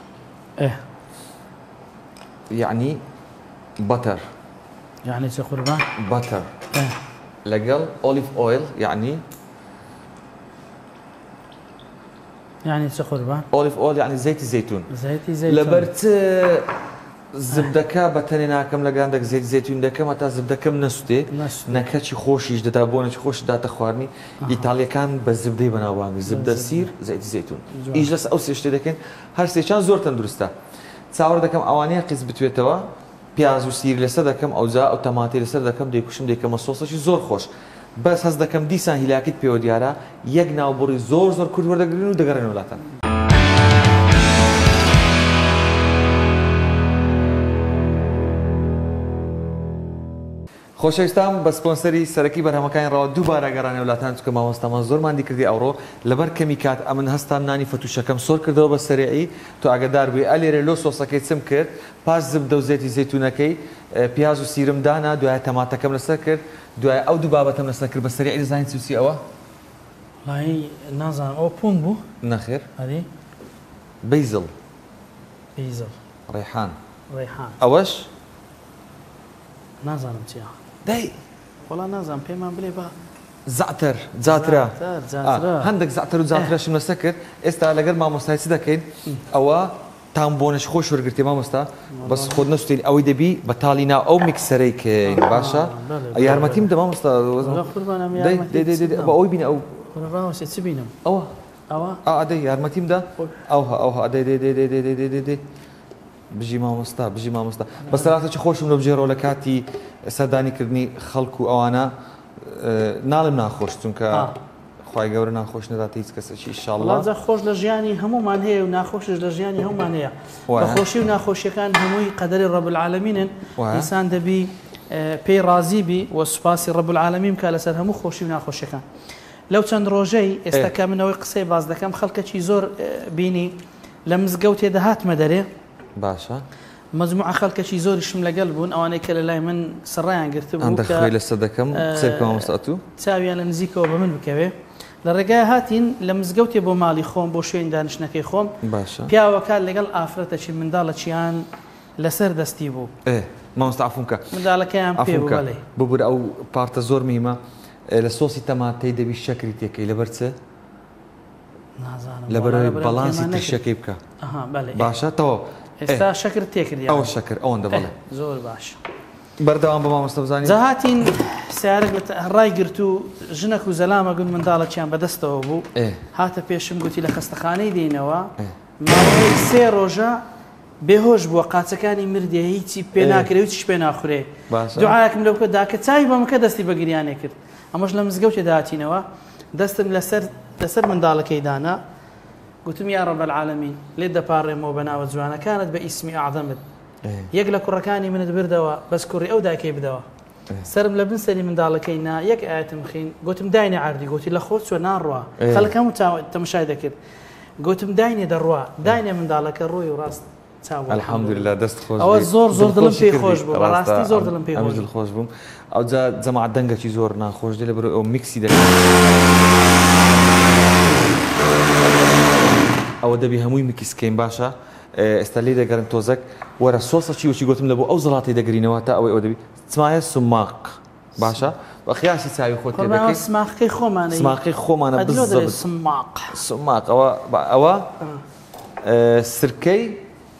یعنی بەتەر یعنی چه قوربان بەتەر لەگەڵ ئۆلیڤ ئۆیل یعنی يعني چه قوربان ئۆلیڤ ئۆیل یعنی زەیتی زەیتون زەیتی زەیتون لەبەر زبدەکە بەتەنێ ناکەم لەگەڵ زەیت زەیتون دەکەم هەتا زبدەکەم نەسووتێ نەکەچی خۆشیش دەدا بۆ نەچی خۆش داتە خواردنی ئیتاڵیەکان بە زبدەی بەناوبانگی زبدە سیر زەیتی زەیتون ئیش لەس ئەو سێ شتێ دەکەین هەر سێچان زۆر تەندروستە چاوەڕ دەکەم ئەوانەیە قیز بتوێتەوە پیاز و سیر لەسەر دەکەم ئەوجا ئەو تەماتی لەسەر دەکەم دەیکوشم دەیکەمە سۆسەشی زۆر خۆش بەس هەست دەکەم دیسان هیلاکیت پێوە دیارە یەک ناوبڕی زۆر زۆر کورد وەردەگرن و دەگەڕێن وڵاتان خۆشەویستان بە سپۆنسەری سەرەکی بەرهەمەکانی ڕەوا دووبارە گەڕانێ وڵاتان چکە مامۆستامان زۆرمان دیکردی ئەوڕۆ لەبەر کەمی کات ئەمن هەستام نانی فەتوشەکەم سۆر کردەوە بە سەرێعی تۆ ئاگادار بووی ئەلێرە لۆ سۆسەکەی چم کرد پاش زبدە و زەیتی زەیتونەکەی پیاز و سیرم دانا دوایە تەماتەکەم لەسەر کرد دوایە ئەو دوو بابەتەم لەسەر کرد بە سەرێعی دەزانین چی ئەوە وای نازانم ئەو پوون بوو نەخێر هەری بەیزڵ بەیزڵ ڕێحان ڕێحان ئەوەش نازانم چیە دەی وەڵا نازانم پێمان بڵێ بە زعتر جاترا هەندێک زعتر و جاترەشم لەسەر کرد ئێستا لەگەر مامۆستای چ دەکەین ئەوە تام بۆنش خۆش وەرگرتی مامۆستا بەس خۆت نەسووتین ئەوەی دەبی بە تاڵی ناو ئەو میکسەرەی کەین باشە یارمەتیم دە مامۆستا بە ئەوی بینە ئەو چ بینم ئەوە ئەوە ئەدەی یارمەتیم دا ئەوها ئەوها ئەدەی دێ دێ دێ دێ دێ دێ دێ بژی مامۆستا بژی مامۆستا بەسەراتە خۆشم لە بژێڕەوە لە کاتی سەردانیکردنی خەڵکو و ئەوانە ناڵم ناخۆش چونکە خی گەورە ناخۆش نەداتە هیچ کەسێکی ئینشاڵڵا خۆش لە ژیانی هەمومان هەیە و ناخۆشش لە ژیانی هەمومان هەیە بەخۆشی و ناخۆشیەکان هەمووی قەدەری ڕەب العالەمینن ئینسان دەبی پێی ڕازی بی و سوپاسی ڕەب العالەمین بکە لەسەر هەموو خۆشی و ناخۆشیەکان لەو چەند ڕۆژەی ئێستا کە منەوەی قسەی باز دەکەم خەڵکەکی زۆر بینی لە مزگەوتێ دەهاتمە دەرێ باشە مجموعە خەڵکەکی زۆریشم لەگەڵ بوون ئەوانەی کە لە لای من سڕایان گرت بوو دەخوێ لەسەر دەکەم سەرکەمامۆستاتوو چاویان لە نزیکەوە بە من بکەوێ لە ڕێگای هاتین لە مزگەوتێ بۆ ماڵی خۆم بۆ شوێن دانیشتنەکەی خۆم پیاوەکان لەگەڵ ئافرەتەکی منداڵەکییان لەسەر دەستی بوو مامۆستا عەفوم کە منداڵەکەیان پێ بوو بەڵێ ببوورە ئەو پارتە زۆر میمە لە سۆسی تەماتەی دەبی شەکری تێکەی لەبەر چ لەبەرەوەی بەڵانسی تریشەکەی بکە باشە تەواو ئێستا شەکر تێکردی ئەوە شەکر ئەوەندە بڵێ زۆر باش بەردەوام بە مامۆستا بزانین جاهاتین سیارێک لە ڕای گرت و ژنەک و زەلامە گون منداڵەکیان بەدەستەوە بوو هاتە پێشم گوتی لە خەستەخانەی دێنەوە ماوەی سێ ڕۆژە بێهۆش بووە قاچەکانی مردێ هیچی پێ ناکرێ هیچیش پێ ناخورێ دوعایەکم لەو بکە داکە چاوی بەمەکە دەستی بە گریانێ کرد ئەمەش لە مزگەوتێ داهاتینەوە دەستم لەسەر لەسەر منداڵەکەی دانا قلتم يا رب العالمين لێت دەپاڕێمەوە بەناوە جوانەکانت بە ئیسمی ئەعزەمت یەک لە کوڕەکانی منت بردەوە بەس کوڕی ئەو داکەی بدەوە سرم لە بن سەری منداڵەکەی نا یەک ئاەتم خین گوتم داینێ عردی گوتی لە خۆت چۆ ناڕوا خەڵکەم و تەماشای دەکرد گوتم داینێ دەڕوا داینێ منداڵەکە ڕۆی و ڕاست چاوە الحەمدولله دەست خۆش ئەوە زۆر زۆر دڵم پێی خۆش بوو بەڕاستی زۆر دڵم پێی خۆش خۆش بووم ئەو جا جەماعەت دەنگێکی زۆر ناخۆش دێ لەبەر ئەو میکسی دەکەن ئەوە دەبی هەمووی میکیسکەین باشە ئێستا لێ دەگەرن تۆزەک وەرە سۆسەکی وچی گوتم لە بۆ ئەو زڵاتی دەگرینەوە تا ئەوەی ئەو دەبی چمایە سماق باشە بە خیاسی چاوی خۆت تێ دەکەی سماقەی خۆمانە سماقەی خۆمانە بزەبت سماق سماق ئەوە ئەوە سرکەی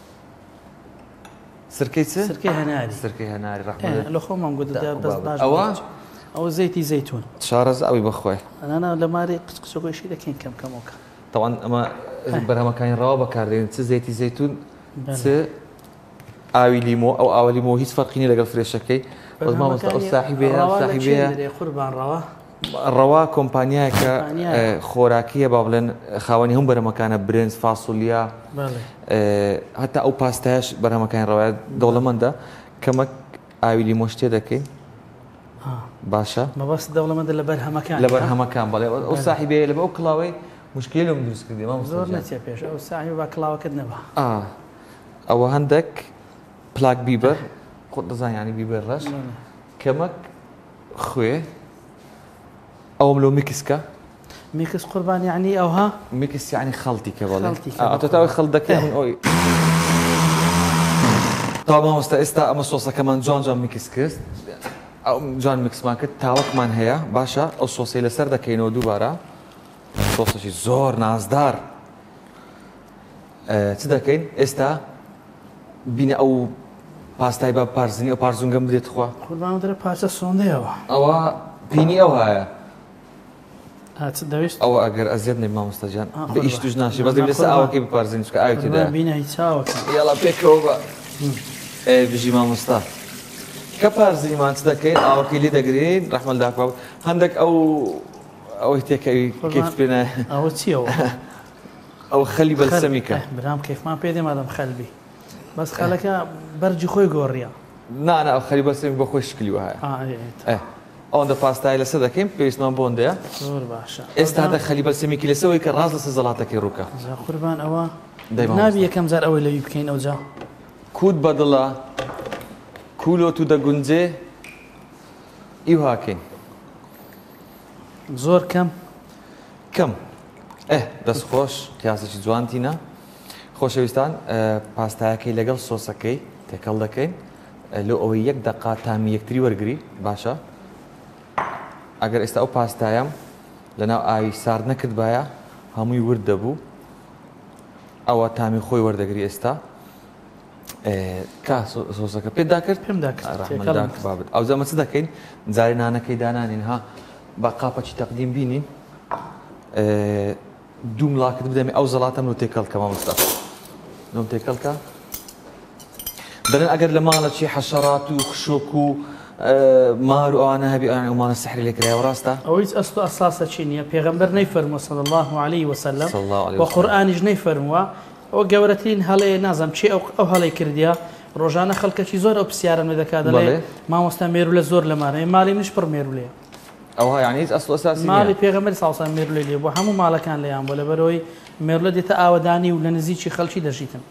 سرکەی چ سرکەی هەناری سرکەی هەناری ڕەحمەت لە خۆمان گوت دەست باش ئەوە ئەو زەیتی زەیتون شارەز ئەوی بەخۆی ئەنا لە ماری قچقچۆکۆشی دەکەین کەم کەمەوە طبعا ئەمە بەرهەمەکانی ڕاوە بەکاردێن چ زەیتی زەیتون چ ئاوی لیمۆ ئەو ئاوە لیمۆ هیچ فەرقی لەگەڵ فرێشەکەی مامۆستا ئەو ساحیبەیە ساحیبەیە قوربان ڕەوا ڕەوا کۆمپانیایەکە خۆراکیە با بڵێن خاوەنی هەم بەرهەمەکانە برنج فاسوولیا هەتا ئەو پاستایش بەرهەمەکانی ڕەوایە دەوڵەمەندە کەمەک ئاوی لیمۆ شتێ دەکەین باشە مەبەست دەوڵەمەندە لە بەرهەمەکان لە بەرهەمەکان بەڵێ ئەو ساحیبەیە لە بە ئەو کڵاوەی مشکلی لەم دروست کردی زۆر نەچێ پێش ئەو ساحیب با کڵاوەکەت نەبا ئەوە هەندێک پلاک بیبەر خۆت دەزان ینی بیبەر ڕەش کەمەک خوێ ئەوم لەو میکسکە ميكس قربان يعني أوها ميكس يعني خلطي كبالي خلطي اه تتاوي خلطك من أوي طبعا مستأستا أما صوصة كمان جون جون ميكس كست أو جون ميكس ماكت تاوك من هي باشا أو صوصي لسر دا كينو دوبارا صوصة شي زور نازدار اه تدا كين استا بين أو باستاي باب بارزني أو بارزون جنب دي تخوا قربان ودري بارزة سوندي أو أو بيني أو هاي هات دويست أو أجر أزيدني ما مستجان بإيش تجناشي بس لسه أو كيف بارزين شو كأيو كده بينا يتساوك يلا بيكوبا إيه بيجي ما مستا كبارزين ما أنت ذكين أو كيلي دقرين رحمة الله كباب عندك أو أو هتيك كيف بنا أو تيو أو خلي بالسميكة برام كيف ما بيدي ما دام خلبي بس خلك برجي خوي قوريا لا أنا أو خلي بالسميكة بخوش كلي وهاي آه إيه إيه أون ده باستا إلى سدا كم بيس نام بونديا زور باشا است هذا خلي بالسميكة لسوي كراز لسزلاتك يروكا زا قربان أوا دايما نبي كم زار أول اللي يبكين أو جا كود بدلا كولو تو دا جنزة إيوه هاكين زور كم كم إيه بس خوش كياسة جوانتينا خوش ويستان أه باستا كي لقل صوصا كي تكال دكين أه لو أو يك دقة تامي يكتري ورقري باشا اگر استا او پاستایم لنا اي سار نكد بايا همو يورد بو او تامي خوي وردگري استا اه كا سوسك بيد داكر بيم داكر رحمه الله بابد او زعما صدقين زارينا انا كيدانان ها بقى باتش تقديم بينين اه دوم لاك بدمي او زلاتم نو تيكل كمان مستا نو تيكل كا بدن اگر لما شي حشرات وخشوكو مارو أنا هبي أنا وما نستحري لك رأي وراسته. أويس أصل أساسا شينيا بيغمبر نيفرمو صلى الله عليه وسلم. صلى الله عليه وسلم. وقرآن جنيفرمو وجورتين هلا نازم شيء أو أو هلا كرديا رجعنا خلك شيء زور أو بسيارة من ذاك هذا ليه ما مستمر ولا زور لما مالي مش برميرو ليه. أو ها يعني أصل أساسي. مالي بيغمبر صلى الله عليه وسلم ميرو ليه وحمو ماله كان ليه ولا بروي ميرو لدي تأوداني ولا نزيد شيء خل شيء دجيتم.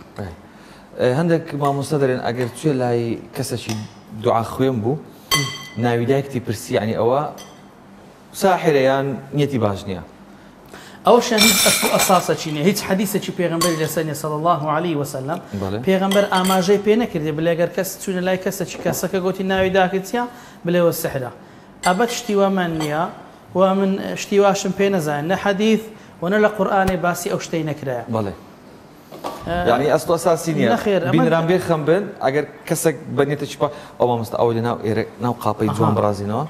هندك ما مستدرين أجر شيء لاي كسر دعاء خوين بو ناوي دايكتي برسي يعني أوا ساحرة يعني نيتي باجنيا أول شيء هيك أساسا شيء هيك حديثة شيء بيغمبر لسنة صلى الله عليه وسلم بيغمبر أماجي بينا كردي بلا أجر كس شو لا كس شيء كس كقولتي ناوي داكتيا بلا والسحرة أبد اشتوا منيا ومن اشتواشم بينا زين حديث ونلا قرآن باسي أو شتينا كرايا بله يعني أصله أساسي نيا بين رامبير خمبن أجر كسك بنيت شبا أو ما مستأولنا إيرك ناو قابي جون برازينو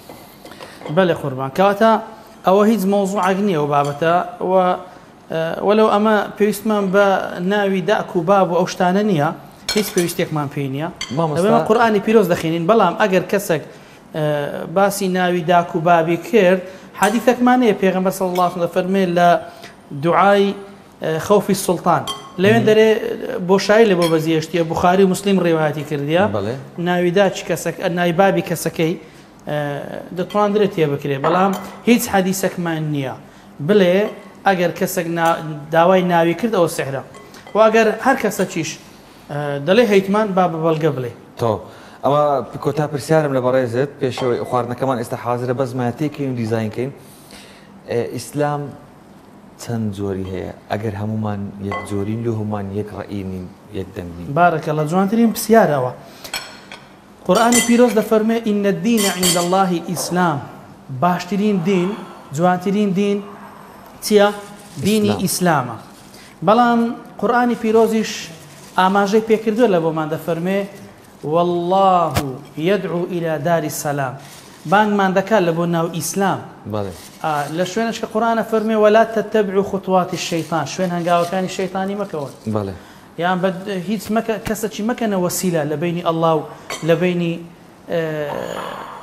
بله قربان كواتا أو هيز موضوع عجني وبابتا و ولو أما بيسمان با ناوي داكو باب أو شتاننيا هيز بيستيك مان بينيا ما قرآني بيروز دخينين بلام أجر كسك باسي ناوي داكو بابي كير حديثك ماني بيغمبر صلى الله عليه وسلم فرمي لا دعاي خوف السلطان لين دري بوشاي لبو بزيشتي بخاري ومسلم رواياتي كرديا ناوي داش كسك ناوي بابي كسكي دتوان درتي بكري بلام هيج حديثك ما النية بلي اگر كسك داوي ناوي كرد او السحره واگر هر كسچيش دلي هيتمان باب بالقبلي تو اما بكوتا برسيارم لبريزت بيشوي اخوارنا كمان استحاضر بس ما تيكين ديزاين كين اسلام چەند زۆری هەیە ئەگەر هەمومان یەک زۆرین لە هەمومان یەک ڕئینین یەک دەنگین بارەکە لە جوانترین پرسیارەوە قورئانی پیرۆز دەفەرمێ ئین الدین عند الله الئیسلام باشترین دین جوانترین دین چییە؟ دینی ئیسلامە بەڵام قورئانی پیرۆزیش ئاماژەی پێکردووە لە بۆمان دەفەرمێ والله يدعو إلى دار السلام بانگ من دكال لبو ناو إسلام بله آه لشوينش كقرآن فرمي ولا تتبعوا خطوات الشيطان شوين هنقاو كان الشيطاني مكون بله يعني بد هيت مكا كسرتش مكان وسيلة لبيني الله لبيني آه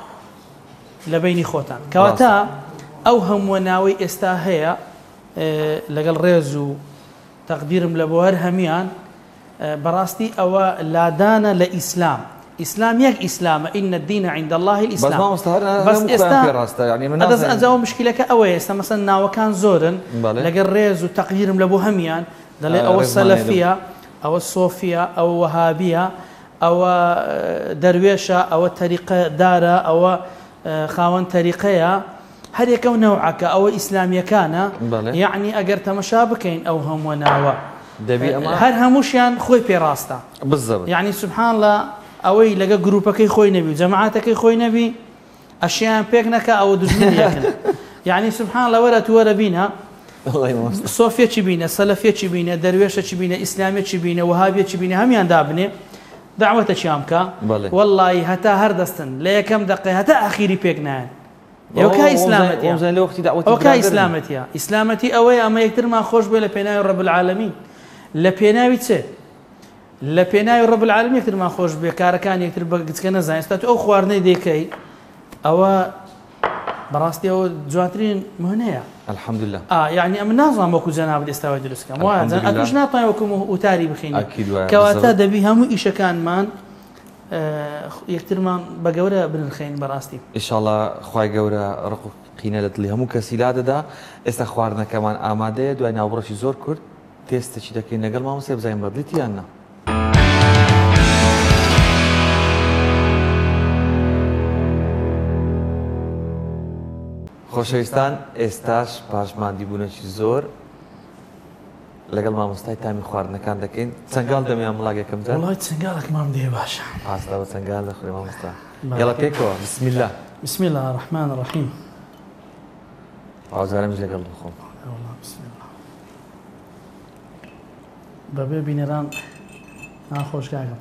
لبيني خوتان كواتا أوهم وناوي استاهيا آه لقل ريزو تقديرم لبوهر هميان آه براستي أو لادانا لإسلام إسلام يك إسلام إن الدين عند الله الإسلام بس ما مستهرنا بس استا يعني من هذا هذا مشكلة كأوي است مثلا ناو كان زورن لقى الريز وتقديرهم لأبو هميان دل أو السلفية أو الصوفية أو وهابية أو درويشة أو طريقة دارة أو خاون طريقية هەر یەکە و نەوعەکە ئەوە ئیسلامیەکانە یعنی ئەگەر تەمەشا بکەین ئەو هەموو ناوە هەر هەمووشیان خۆی پێڕاستە یعنی سبحان الله ئەوەی لەگە گروپەکەی خۆی نەبی و جەماعەتەکەی خۆی نەبی ئەشیان پێک نەکە ئەوە دوژمنیەکەن یعنی سبحان الله وەرە تو وەرە بینە سۆفیەکی بینە سەلەفیەکی بینە دەروێشەکی بینە ئیسلامیەکی بینە وهابیەکی بینە هەمیان دابنێ دعوەتەکیان بکە وەڵڵی هەتا هەردەستن لە یەکەم دەقێ هەتا ئاخیری پێک نایەن ئێوە ئیسلامەتیە ئەوکە ئیسلامەتیە ئیسلامەتی ئەوەیە ئەمە یەکترمان خۆش بێ لە پێناوی ڕەب العالەمین لە پێناوی چێ لە پێناوی ڕەب العالەمین یەکترمان خۆش بێ کارەکان یەکتر بەگچکە نەزانین ئێستا ئەو خواردنەی دەیکەی ئەوە بەڕاستی ئەوە جوانترین مهنەیە الحەمدولله یعنی ئەمە نازانم وەکو جەنابەت ئێستاوای دروستکەم وایە ئەتوش ناتوانین وەکو وتاری بخینین کەواتە دەبی هەموو ئیشەکانمان یەکترمان بە گەورە بنرخین بەڕاستی ئینشاڵڵا خوای گەورە ڕق و قینە لە دڵی هەموو کەسی لا دەدا ئێستا خواردنەکەمان ئامادەیە دوای ناوبڕۆشی زۆر کورت تێستێکی دەکەین لەگەڵ مامۆستا بزانین بەدڵیت یان نا خۆشەویستان ئێستاش پاشماندی بوونەکی زۆر لەگەڵ مامۆستای تامی خواردنەکان دەکەین چەنگاڵ دەمیان مڵاگەکەم جان وڵای چەنگاڵێکمان دێ باشە ئاستا بە چەنگاڵ دەخورێ مامۆستا گەڵە پێکەوە بسم الله بسم الله الرحمن الرحیم ئازارەمیش لەگەڵ بخۆم بەبێ بینێران ناخۆشگاکەم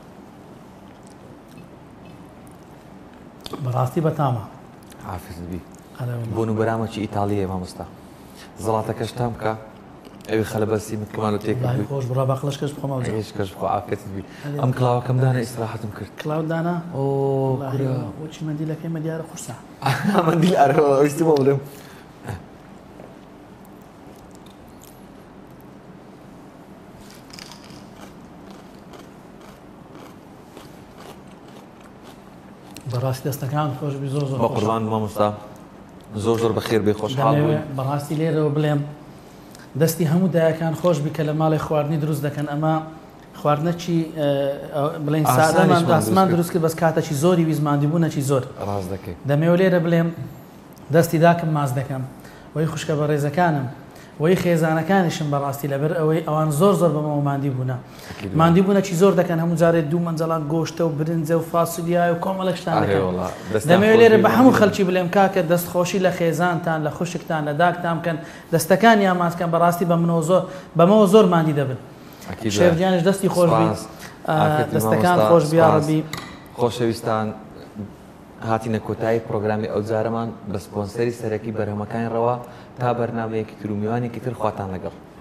بەڕاستی بەتامە حافظ بی بۆ نوبەرامەکی ئیتاڵیە مامۆستا زەڵاتەکەش تام بکە ئەوی خەلە بەسی متکمان و تێک خۆش بڕا باقلش کەس بخۆمەوە کەش بخۆ ئافرەتت بی ئەم کڵاوەکەم دانا ئیستراحەتم کرد کڵاو دانا ئۆ بۆچی مەندیلەکەی مە دیارە قورسە مەندیل ئەرەوە ئەویستی بۆ بڵێم بەڕاستی دەستەکان خۆش بی زۆر زۆر بە قوربان مامۆستا زۆر زۆر بەخێر بێ خۆشحاڵ بووین بەڕاستی لێرەوە بڵێم دەستی هەموو دایەکان خۆش بی کە لە ماڵی خواردنی دروست دەکەن ئەمە خواردنەکی بڵێن سادەمان داسمان دروست کرد بەس کاتێکی زۆری ویزماندی بوونەکی زۆر ڕاست دەکەی دەمەوە لێرە بڵێم دەستی داکەم ماز دەکەم وەی خوشکە بە ڕێزەکانم وەی خێزانەکانیشم بەڕاستی لەبەر ئەوەی ئەوان زۆر زۆر بەمەوە ماندی بوونە ماندی بوونەکی زۆر دەکەن هەموو جارێت دوو مەنجەڵان گۆشتە و برنجە و فاسولیای و کۆمەڵێک شتان دەکەن دەمەوێت لێرە بە هەموو خەڵکی بڵێم کاکە دەستخۆشی لە خێزانتان لە خوشکتان لە داکتان بکەن دەستەکانیان ماسکەن بەڕاستی بەمنەوە زۆر بەمەوە زۆر ماندی دەبن شێرجیانش دەستی خۆش بی دەستەکان خۆش بیاڕبی خۆشەویستان هاتینە کۆتایی پرۆگرامی ئەو جارەمان بە سپۆنسەری سەرەکی بەرهەمەکانی ڕەوا تا بەرنامەیەکی تر و میوانێکی تر خواتان لەگەڵ